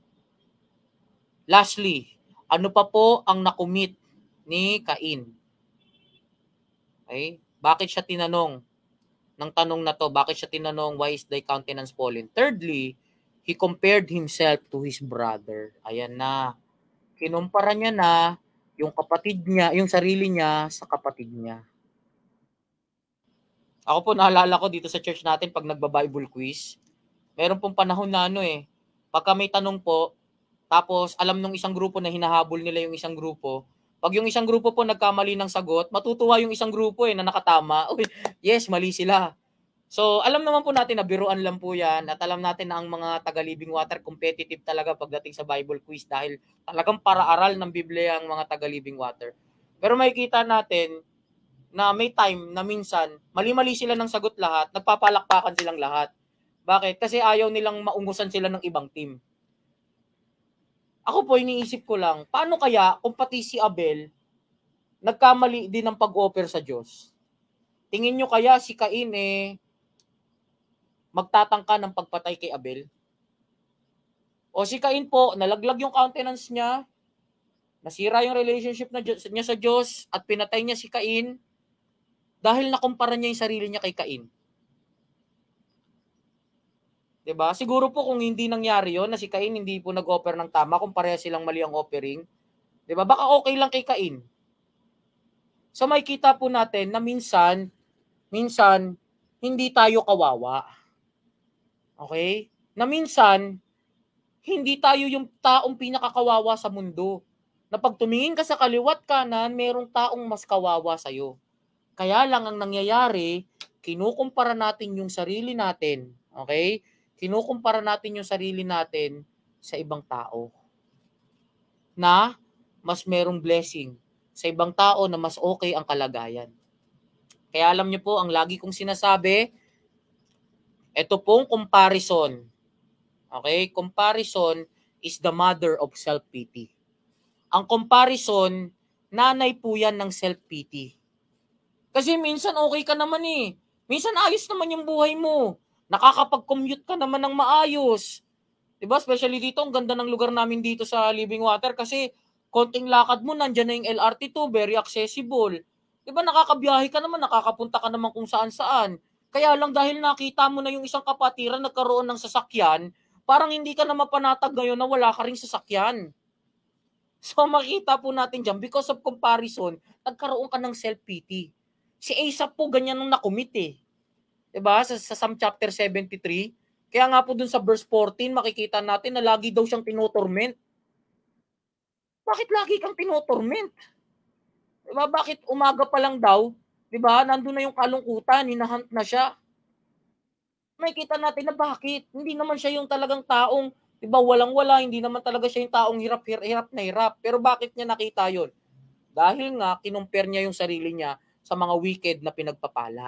Lastly, ano pa po ang nakumit ni Cain? Okay? Bakit siya tinanong ng tanong na to? Bakit siya tinanong, why is thy countenance fallen? Thirdly, he compared himself to his brother. Ayan na. Kinumpara niya na yung kapatid niya, yung sarili niya sa kapatid niya. Ako po, naalala ko dito sa church natin pag nagba-Bible quiz, meron pong panahon na ano eh, pagka may tanong po, tapos alam nung isang grupo na hinahabol nila yung isang grupo, pag yung isang grupo po nagkamali ng sagot, matutuwa yung isang grupo eh na nakatama. Uy, yes, mali sila. So, alam naman po natin na biruan lang po yan at alam natin na ang mga taga-Living Water competitive talaga pagdating sa Bible quiz dahil talagang para-aral ng Biblia ang mga taga-Living Water. Pero makikita natin na may time na minsan, mali-mali sila ng sagot lahat, nagpapalakpakan silang lahat. Bakit? Kasi ayaw nilang maungusan sila ng ibang team. Ako po, iniisip ko lang, paano kaya kung pati si Abel, nagkamali din ng pag-offer sa Diyos? Tingin nyo kaya si Cain eh, magtatangka ng pagpatay kay Abel? O si Cain po, nalaglag yung countenance niya, nasira yung relationship na Diyos, niya sa Diyos, at pinatay niya si Cain, dahil nakumpara niya yung sarili niya kay Cain. Diba? Siguro po kung hindi nangyari yon na si Cain hindi po nag-offer ng tama, kung pareha silang mali ang offering, diba? Baka okay lang kay Cain. So makikita po natin na minsan, minsan, hindi tayo kawawa. Okay? Na minsan, hindi tayo yung taong pinakakawawa sa mundo. Na pag tumingin ka sa kaliwat kanan, merong taong mas kawawa sa'yo. Kaya lang ang nangyayari, kinukumpara natin yung sarili natin, okay? Kinukumpara natin yung sarili natin sa ibang tao na mas merong blessing, sa ibang tao na mas okay ang kalagayan. Kaya alam niyo po, ang lagi kong sinasabi, ito pong comparison. Okay? Comparison is the mother of self-pity. Ang comparison, nanay po yan ng self-pity. Kasi minsan okay ka naman eh. Minsan ayos naman yung buhay mo. Nakakapag-commute ka naman ng maayos. Diba? Especially dito, ang ganda ng lugar namin dito sa Living Water kasi konting lakad mo, nandyan na yung L R T two, very accessible. Diba? Nakakabiyahe ka naman, nakakapunta ka naman kung saan-saan. Kaya lang dahil nakita mo na yung isang kapatiran nagkaroon ng sasakyan, parang hindi ka na mapanatag ngayon na wala ka ring sasakyan. So makita po natin dyan, because of comparison, nagkaroon ka ng self-pity. Si Asaph po ganyan nung nakumit eh. Diba? Sa, sa Psalm chapter seventy-three. Kaya nga po dun sa verse fourteen, makikita natin na lagi daw siyang tinotorment. Bakit lagi kang tinotorment? Diba? Bakit umaga pa lang daw, diba? Nandun na yung kalungkutan, hinahunt na siya. Makikita natin na bakit? Hindi naman siya yung talagang taong, diba, walang-wala, hindi naman talaga siya yung taong hirap-hirap na hirap. Pero bakit niya nakita yun? Dahil nga, kinumpare niya yung sarili niya sa mga wicked na pinagpapala.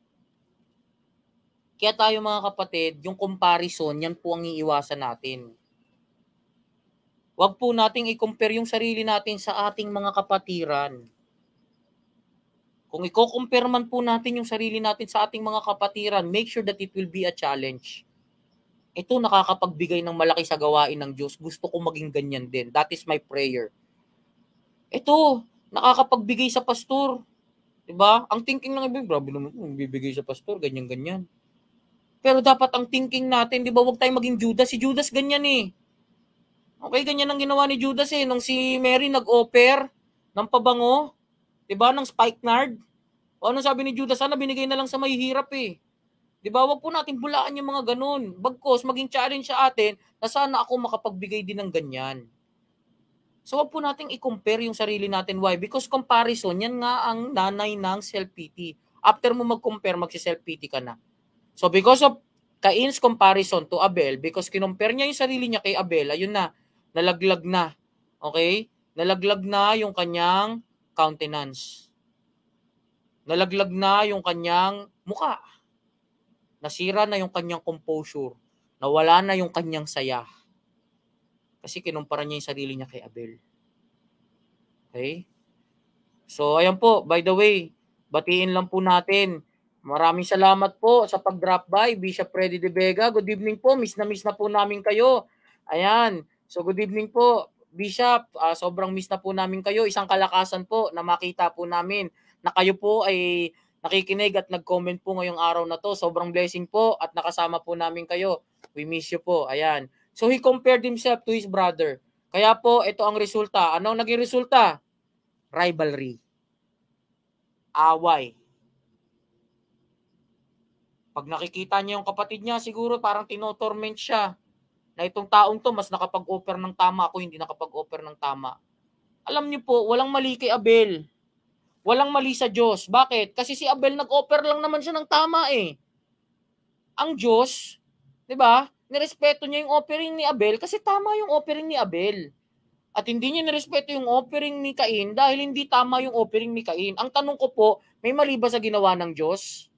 Kaya tayo mga kapatid, yung comparison, yan po ang iiwasan natin. Huwag po nating i-compare yung sarili natin sa ating mga kapatiran. Kung i-compare man po natin yung sarili natin sa ating mga kapatiran, make sure that it will be a challenge. Ito nakakapagbigay ng malaki sa gawain ng Diyos. Gusto ko maging ganyan din. That is my prayer. Ito, nakakapagbigay sa pastor. Diba? Ang thinking ng ibig, grabe naman, bibigay sa pastor, ganyan-ganyan. Pero dapat ang thinking natin, di ba, huwag tayong maging Judas. Si Judas ganyan eh. Okay, ganyan ang ginawa ni Judas eh. Nung si Mary nag-offer ng pabango, di ba, ng spikenard. O anong sabi ni Judas? Sana binigay na lang sa mahihirap eh. Di ba, huwag po natin bulaan yung mga ganun. Bagkos, maging challenge sa atin na sana ako makapagbigay din ng ganyan. So, huwag po natin i-compare yung sarili natin. Why? Because comparison, yan nga ang nanay ng self-pity. After mo mag-compare, magsi-self-pity ka na. So, because of Cain's comparison to Abel, because kinumpare niya yung sarili niya kay Abel, ayun na, nalaglag na. Okay? Nalaglag na yung kanyang countenance. Nalaglag na yung kanyang muka. Nasira na yung kanyang composure. Nawala na yung kanyang saya. Kasi kinumpara niya yung sarili niya kay Abel. Okay? So, ayan po. By the way, batiin lang po natin. Maraming salamat po sa pag-drop by. Bishop Freddy De Vega. Good evening po. Miss na miss na po namin kayo. Ayan. So, good evening po, Bishop. Uh, sobrang miss na po namin kayo. Isang kalakasan po na makita po namin na kayo po ay nakikinig at nag-comment po ngayong araw na to. Sobrang blessing po at nakasama po namin kayo. We miss you po. Ayan. So, he compared himself to his brother. Kaya po, ito ang resulta. Ano ang naging resulta? Rivalry. Away. Pag nakikita niya yung kapatid niya, siguro parang tinotorment siya. Na itong taong to, mas nakapag-offer ng tama. Ako hindi nakapag-offer ng tama. Alam niyo po, walang mali kay Abel. Walang mali sa Diyos. Bakit? Kasi si Abel nag-offer lang naman siya ng tama eh. Ang Diyos, di ba? Nirespeto niya yung offering ni Abel kasi tama yung offering ni Abel. At hindi niya nirespeto yung offering ni Cain dahil hindi tama yung offering ni Cain. Ang tanong ko po, may mali ba sa ginawa ng Diyos?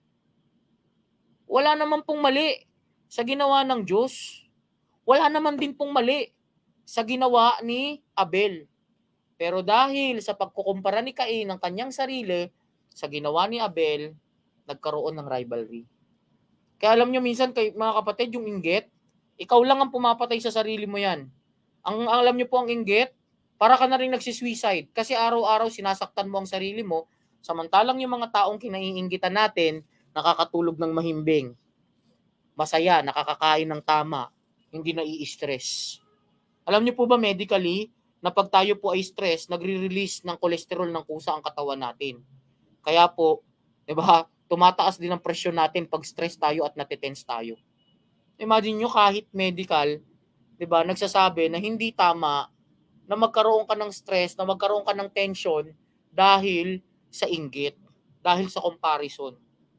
Wala naman pong mali sa ginawa ng Diyos. Wala naman din pong mali sa ginawa ni Abel. Pero dahil sa pagkukumpara ni Cain ng kanyang sarili sa ginawa ni Abel, nagkaroon ng rivalry. Kaya alam nyo minsan, kay, mga kapatid, yung inggit, ikaw lang ang pumapatay sa sarili mo yan. Ang alam nyo po ang inggit, para ka na rin nagsisuicide. Kasi araw-araw sinasaktan mo ang sarili mo, samantalang yung mga taong kinaiinggitan natin, nakakatulog ng mahimbing. Masaya, nakakakain ng tama, hindi na i-stress. Alam nyo po ba medically, na pag tayo po ay stress, nagre-release ng kolesterol ng kusa ang katawan natin. Kaya po, di ba, tumataas din ang presyon natin pag stress tayo at natitense tayo. Imagine nyo kahit medical, di ba, nagsasabi na hindi tama na magkaroon ka ng stress, na magkaroon ka ng tension dahil sa inggit, dahil sa comparison.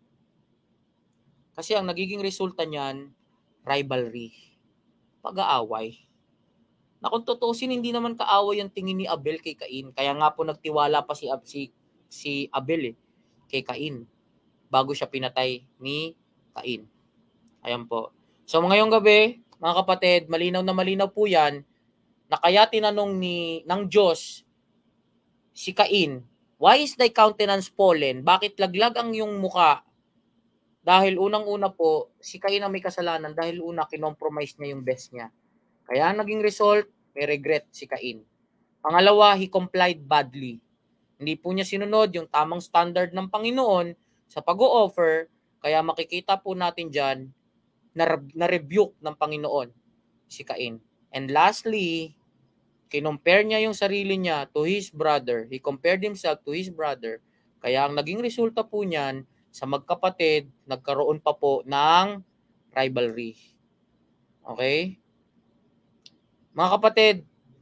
Kasi ang nagiging resulta niyan, rivalry, pag-aaway. Na kung tutusin, hindi naman kaaway ang tingin ni Abel kay Cain. Kaya nga po nagtiwala pa si, si, si Abel eh, kay Cain bago siya pinatay ni Cain. Ayan po. So ngayong gabi, mga kapatid, malinaw na malinaw po yan na kaya tinanong ni, ng Diyos si Cain, why is thy countenance fallen? Bakit laglag ang iyong muka? Dahil unang-una po, si Cain ang may kasalanan dahil una, kinompromise niya yung best niya. Kaya naging result, may regret si Cain. Pangalawa, he complied badly. Hindi po niya sinunod yung tamang standard ng Panginoon sa pag-o-offer, kaya makikita po natin dyan na rebuke ng Panginoon si Cain. And lastly, kinompare niya yung sarili niya to his brother. He compared himself to his brother. Kaya ang naging resulta po niyan, sa magkapatid, nagkaroon pa po ng rivalry. Okay? Mga kapatid,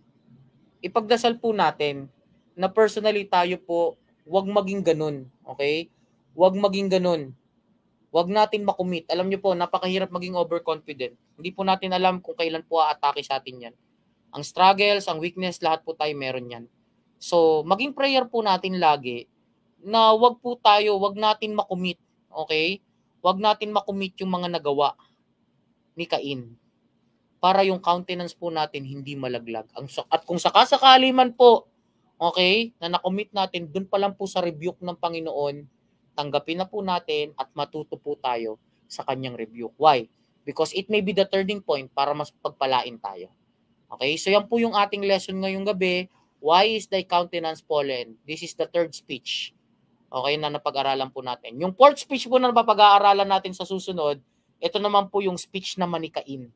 ipagdasal po natin na personally tayo po, wag maging ganun. Okay? Wag maging ganun. Wag natin makumit. Alam niyo po, napakahirap maging overconfident. Hindi po natin alam kung kailan po aatake sa atin yan. Ang struggles, ang weakness, lahat po tayo meron yan. So, maging prayer po natin lagi na wag po tayo, wag natin makumit. Okay? Wag natin makumit yung mga nagawa ni Cain. Para yung countenance po natin hindi malaglag. At kung sakasakali man po, okay, na nakumit natin, dun pa lang po sa rebuke ng Panginoon, tanggapin na po natin at matuto po tayo sa kanyang rebuke. Why? Because it may be the turning point para mas pagpalain tayo. Okay? So yan po yung ating lesson ngayong gabi. Why is thy countenance fallen? This is the third speech. Okay, na napag-aralan po natin. Yung fourth speech po na napag-aaralan natin sa susunod, ito naman po yung speech naman ni Cain.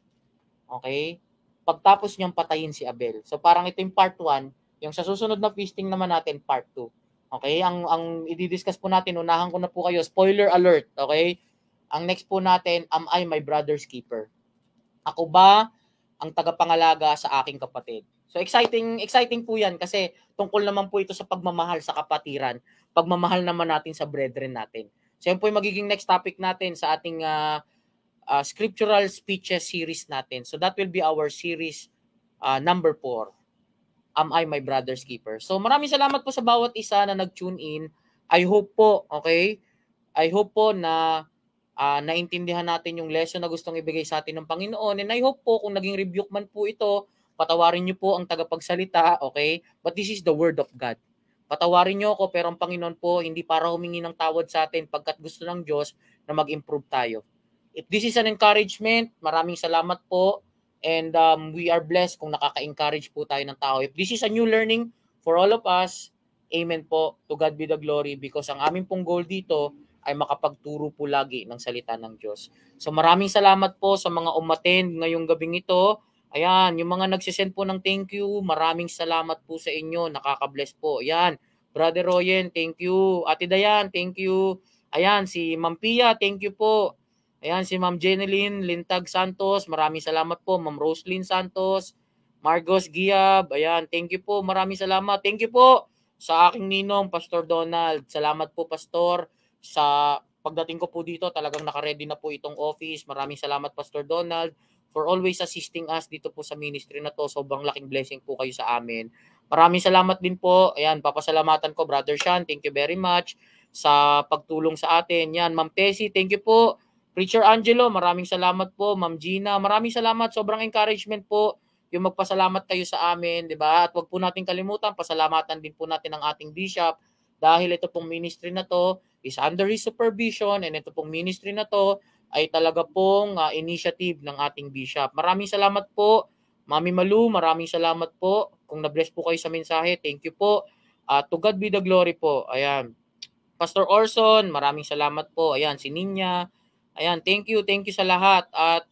Okay? Pagtapos niyang patayin si Abel. So parang ito yung part one. Yung sa susunod na feasting naman natin, part two. Okay, ang ang i-discuss po natin, unahan ko na po kayo, spoiler alert, okay? Ang next po natin, am I my brother's keeper? Ako ba ang tagapangalaga sa aking kapatid? So exciting, exciting po 'yan kasi tungkol naman po ito sa pagmamahal sa kapatiran, pagmamahal naman natin sa brethren natin. So yan po yung magiging next topic natin sa ating uh, uh, scriptural speeches series natin. So that will be our series uh, number four. Am I my brother's keeper? So maraming salamat po sa bawat isa na nag-tune in. I hope po, okay? I hope po na uh, naintindihan natin yung lesson na gustong ibigay sa atin ng Panginoon. And I hope po kung naging rebuke man po ito, patawarin niyo po ang tagapagsalita, okay? But this is the word of God. Patawarin niyo ako, pero ang Panginoon po hindi para humingi ng tawad sa atin pagkat gusto ng Diyos na mag-improve tayo. If this is an encouragement, maraming salamat po. And um, we are blessed kung nakaka-encourage po tayo ng tao. If this is a new learning for all of us, amen po, to God be the glory, because ang aming pong goal dito ay makapagturo po lagi ng salita ng Diyos. So maraming salamat po sa mga umattend ngayong gabing ito. Ayan, yung mga nagsisend po ng thank you, maraming salamat po sa inyo, nakaka-bless po. Ayan, Brother Royen, thank you. Ate Dayan, thank you. Ayan, si Ma'am Pia, thank you po. Ayan, si Ma'am Jeneline Lintag Santos, maraming salamat po. Ma'am Roslyn Santos, Margos Giab, ayan, thank you po, maraming salamat. Thank you po sa aking ninong, Pastor Donald. Salamat po, Pastor, sa pagdating ko po dito, talagang nakaready na po itong office. Maraming salamat, Pastor Donald, for always assisting us dito po sa ministry na to. Sobrang laking blessing po kayo sa amin. Maraming salamat din po. Ayan, papasalamatan ko, Brother Sean, thank you very much sa pagtulong sa atin. Yan, Ma'am Tessie, thank you po. Preacher Angelo, maraming salamat po. Ma'am Gina, maraming salamat. Sobrang encouragement po yung magpasalamat kayo sa amin, di ba? At wag po natin kalimutan, pasalamatan din po natin ang ating bishop dahil ito pong ministry na to is under his supervision, and ito pong ministry na to ay talaga pong uh, initiative ng ating bishop. Maraming salamat po. Mami Malu, maraming salamat po. Kung na-bless po kayo sa mensahe, thank you po. Uh, to God be the glory po. Ayan. Pastor Orson, maraming salamat po. Ayan, si Ninya. Ayan, thank you, thank you sa lahat. At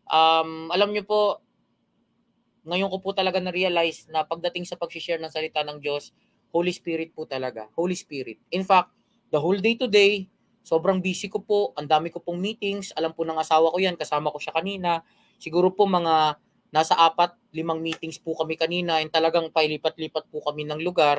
um, alam nyo po, ngayon ko po talaga na-realize na pagdating sa pag-share ng salita ng Diyos, Holy Spirit po talaga. Holy Spirit. In fact, the whole day today, sobrang busy ko po, ang dami ko pong meetings, alam po ng asawa ko yan, kasama ko siya kanina. Siguro po mga nasa apat, limang meetings po kami kanina, and talagang pailipat-lipat po kami ng lugar.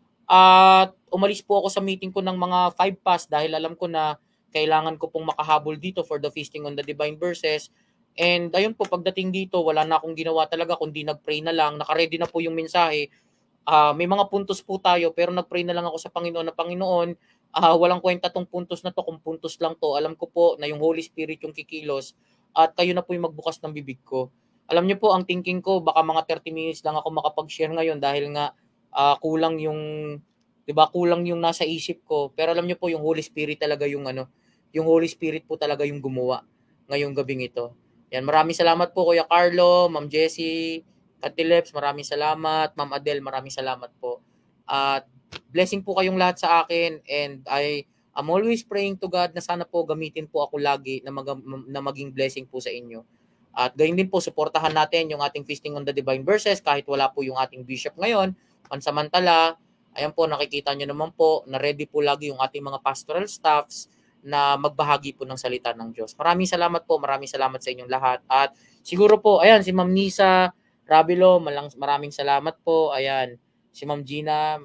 At umalis po ako sa meeting ko ng mga five past dahil alam ko na kailangan ko pong makahabol dito for the feasting on the divine verses. And ayun po, pagdating dito, wala na akong ginawa talaga kundi nag-pray na lang. Naka-ready na po yung mensahe. Uh, may mga puntos po tayo pero nag-pray na lang ako sa Panginoon na Panginoon, uh, walang kwenta tong puntos na to kung puntos lang to. Alam ko po na yung Holy Spirit yung kikilos at kayo na po yung magbukas ng bibig ko. Alam niyo po, ang thinking ko, baka mga thirty minutes lang ako makapag-share ngayon dahil nga uh, kulang yung, 'di ba, kulang yung nasa isip ko. Pero alam niyo po, yung Holy Spirit talaga yung ano, yung Holy Spirit po talaga yung gumawa ngayong gabing ito. Yan, maraming salamat po Kuya Carlo, Ma'am Jessie, Katileps, maraming salamat. Ma'am Adele, maraming salamat po. At uh, blessing po kayong lahat sa akin, and I am always praying to God na sana po gamitin po ako lagi na, mag, na maging blessing po sa inyo. At gayon din po, suportahan natin yung ating feasting on the divine verses kahit wala po yung ating bishop ngayon. Pansamantala, ayan po, nakikita nyo naman po na ready po lagi yung ating mga pastoral staffs na magbahagi po ng salita ng Diyos. Maraming salamat po, maraming salamat sa inyong lahat. At siguro po, ayan, si Ma'am Nisa Rabilo, malang, maraming salamat po. Ayan, si Ma'am Gina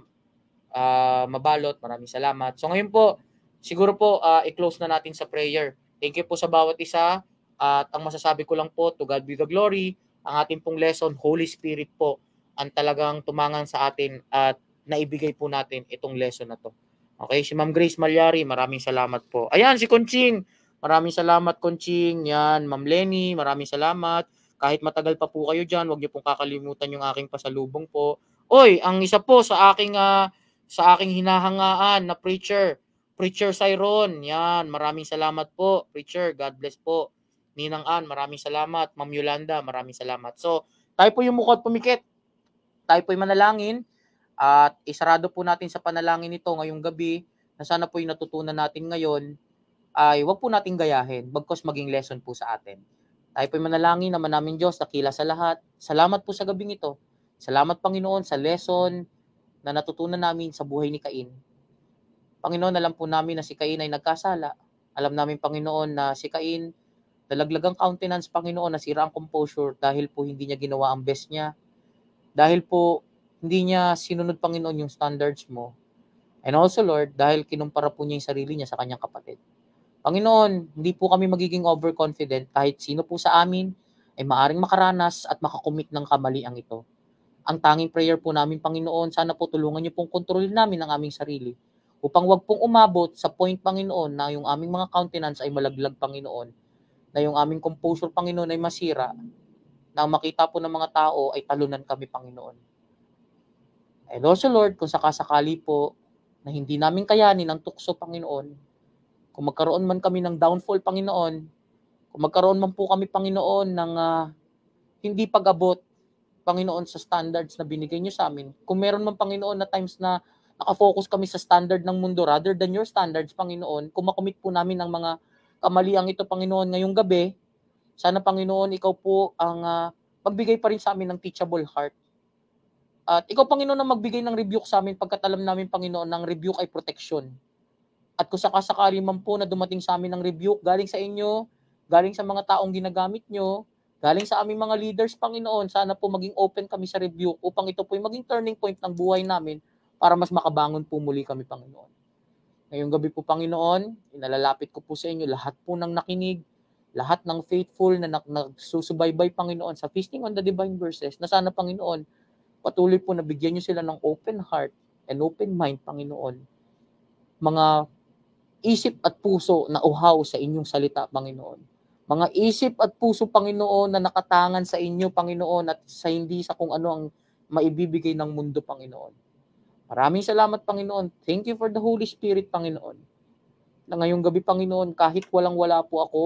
uh, Mabalot, maraming salamat. So ngayon po, siguro po, uh, i-close na natin sa prayer. Thank you po sa bawat isa. At ang masasabi ko lang po, to God be the glory. Ang ating pong lesson, Holy Spirit po, ang talagang tumangan sa atin at naibigay po natin itong lesson na to. Okay, si Ma'am Grace Malyari, maraming salamat po. Ayan, si Conching, maraming salamat Conching. Yan, Ma'am Lenny, maraming salamat. Kahit matagal pa po kayo dyan, huwag niyo pong kakalimutan yung aking pasalubong po. Oy, ang isa po sa aking uh, sa aking hinahangaan na preacher, Preacher Cyron. Yan, maraming salamat po, Preacher. God bless po. Ninang Ann, maraming salamat. Ma'am Yolanda, maraming salamat. So, tayo po yung mukha at pumikit. Tayo po yung manalangin at isarado po natin sa panalangin ito ngayong gabi na sana po yung natutunan natin ngayon ay wag po nating gayahin, bagkus maging lesson po sa atin. Tayo po'y manalangin naman namin Diyos, dakila sa lahat. Salamat po sa gabing ito. Salamat Panginoon sa lesson na natutunan namin sa buhay ni Cain. Panginoon, alam po namin na si Cain ay nagkasala. Alam namin Panginoon na si Cain, nalaglagang countenance Panginoon, nasira ang composure dahil po hindi niya ginawa ang best niya. Dahil po hindi niya sinunod Panginoon yung standards mo. And also Lord, dahil kinumpara po niya yung sarili niya sa kanyang kapatid. Panginoon, hindi po kami magiging overconfident kahit sino po sa amin ay maaring makaranas at makakumit ng kamaliang ito. Ang tanging prayer po namin, Panginoon, sana po tulungan niyo pong kontrolin namin ang aming sarili upang wag pong umabot sa point, Panginoon, na yung aming mga countenance ay malaglag, Panginoon, na yung aming composure, Panginoon, ay masira, na makita po ng mga tao ay talunan kami, Panginoon. And also, Lord, kung sakasakali po na hindi namin kayanin ang tukso, Panginoon, kung magkaroon man kami ng downfall, Panginoon, kung magkaroon man po kami, Panginoon, ng uh, hindi pag-abot, Panginoon, sa standards na binigay niyo sa amin, kung meron man, Panginoon, na times na nakafocus kami sa standard ng mundo rather than your standards, Panginoon, kung makomit po namin ang mga kamaliang ito, Panginoon, ngayong gabi, sana, Panginoon, ikaw po ang uh, magbigay pa rin sa amin ng teachable heart. At ikaw, Panginoon, ang magbigay ng rebuke sa amin pagkat alam namin, Panginoon, ng rebuke ay protection. At kung sakasakali man po na dumating sa amin ng rebuke, galing sa inyo, galing sa mga taong ginagamit nyo, galing sa aming mga leaders, Panginoon, sana po maging open kami sa rebuke upang ito po yung maging turning point ng buhay namin para mas makabangon po muli kami, Panginoon. Ngayong gabi po, Panginoon, inalalapit ko po sa inyo lahat po ng nakinig, lahat ng faithful na nagsusubaybay, Panginoon, sa feasting on the divine verses, na sana, Panginoon, patuloy po na bigyan nyo sila ng open heart and open mind, Panginoon. Mga isip at puso na uhaw sa inyong salita, Panginoon. Mga isip at puso, Panginoon, na nakatangan sa inyo, Panginoon, at sa hindi sa kung ano ang maibibigay ng mundo, Panginoon. Maraming salamat, Panginoon. Thank you for the Holy Spirit, Panginoon. Na ngayong gabi, Panginoon, kahit walang-wala po ako,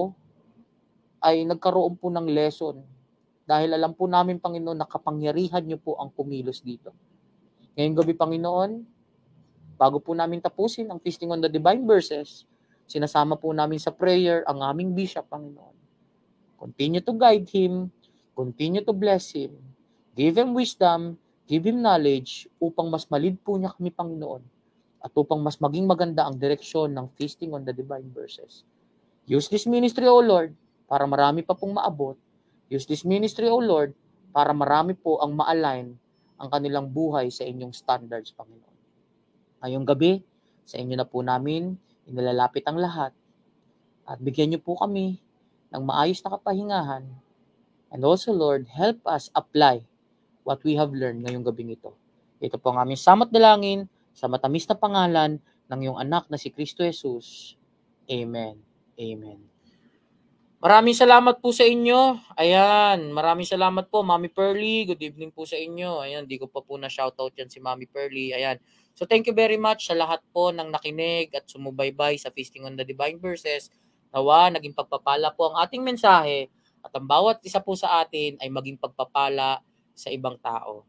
ay nagkaroon po ng lesson. Dahil alam po namin, Panginoon, na kapangyarihan niyo po ang kumilos dito. Ngayong gabi, Panginoon, bago po namin tapusin ang feasting on the divine verses, sinasama po namin sa prayer ang aming bishop, Panginoon. Continue to guide him, continue to bless him, give him wisdom, give him knowledge, upang mas malid po niya kami, Panginoon. at upang mas maging maganda ang direksyon ng Feasting on the Divine Verses. Use this ministry, O Lord, para marami pa pong maabot. Use this ministry, O Lord, para marami po ang ma-align ang kanilang buhay sa inyong standards, Panginoon. Ngayong gabi, sa inyo na po namin inilalapit ang lahat at bigyan niyo po kami ng maayos na kapahingahan. And also, Lord, help us apply what we have learned ngayong gabing ito. Ito po ang aming samot dalangin sa matamis na pangalan ng iyong anak na si Kristo Jesus. Amen. Amen. Maraming salamat po sa inyo. Ayan, maraming salamat po, Mami Pearly. Good evening po sa inyo. Ayan, di ko pa po na shoutout yan si Mami Pearly. Ayan. So thank you very much sa lahat po ng nakinig at sumubaybay sa Feasting on the Divine Verses. Nawa, naging pagpapala po ang ating mensahe at ang bawat isa po sa atin ay maging pagpapala sa ibang tao.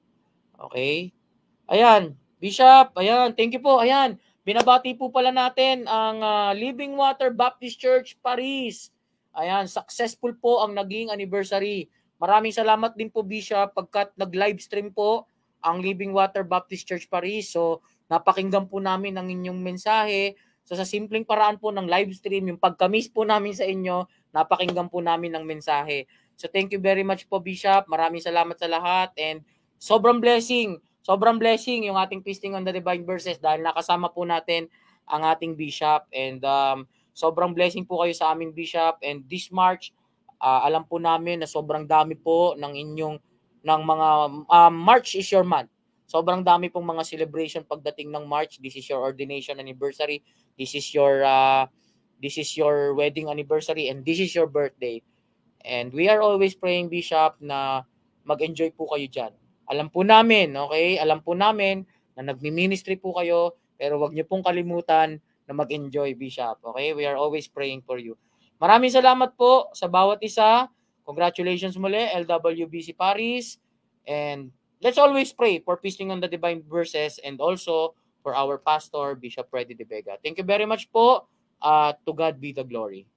Okay? Ayan, Bishop, ayan, thank you po. Ayan, binabati po pala natin ang uh, Living Water Baptist Church Paris. Ayan, successful po ang naging anniversary. Maraming salamat din po, Bishop, pagkat nag-live stream po ang Living Water Baptist Church Paris. So, napakinggan po namin ang inyong mensahe. So, sa simpleng paraan po ng live stream, yung pagkamis po namin sa inyo, napakinggan po namin ang mensahe. So, thank you very much po, Bishop. Maraming salamat sa lahat and sobrang blessing. Sobrang blessing yung ating Feasting on the Divine Verses dahil nakasama po natin ang ating Bishop and um, sobrang blessing po kayo sa aming Bishop and this March, uh, alam po namin na sobrang dami po ng inyong ng mga uh, March is your month. Sobrang dami pong mga celebration pagdating ng March. This is your ordination anniversary. This is your uh, this is your wedding anniversary and this is your birthday. And we are always praying, Bishop, na mag-enjoy po kayo dyan. Alam po namin, okay? Alam po namin na nagmi-ministry po kayo, pero wag niyo pong kalimutan na mag-enjoy, Bishop. Okay? We are always praying for you. Maraming salamat po sa bawat isa. Congratulations muli, L W B C Paris. And let's always pray for Feasting on the Divine Verses and also for our pastor, Bishop Freddy De Vega. Thank you very much po. Uh, to God be the glory.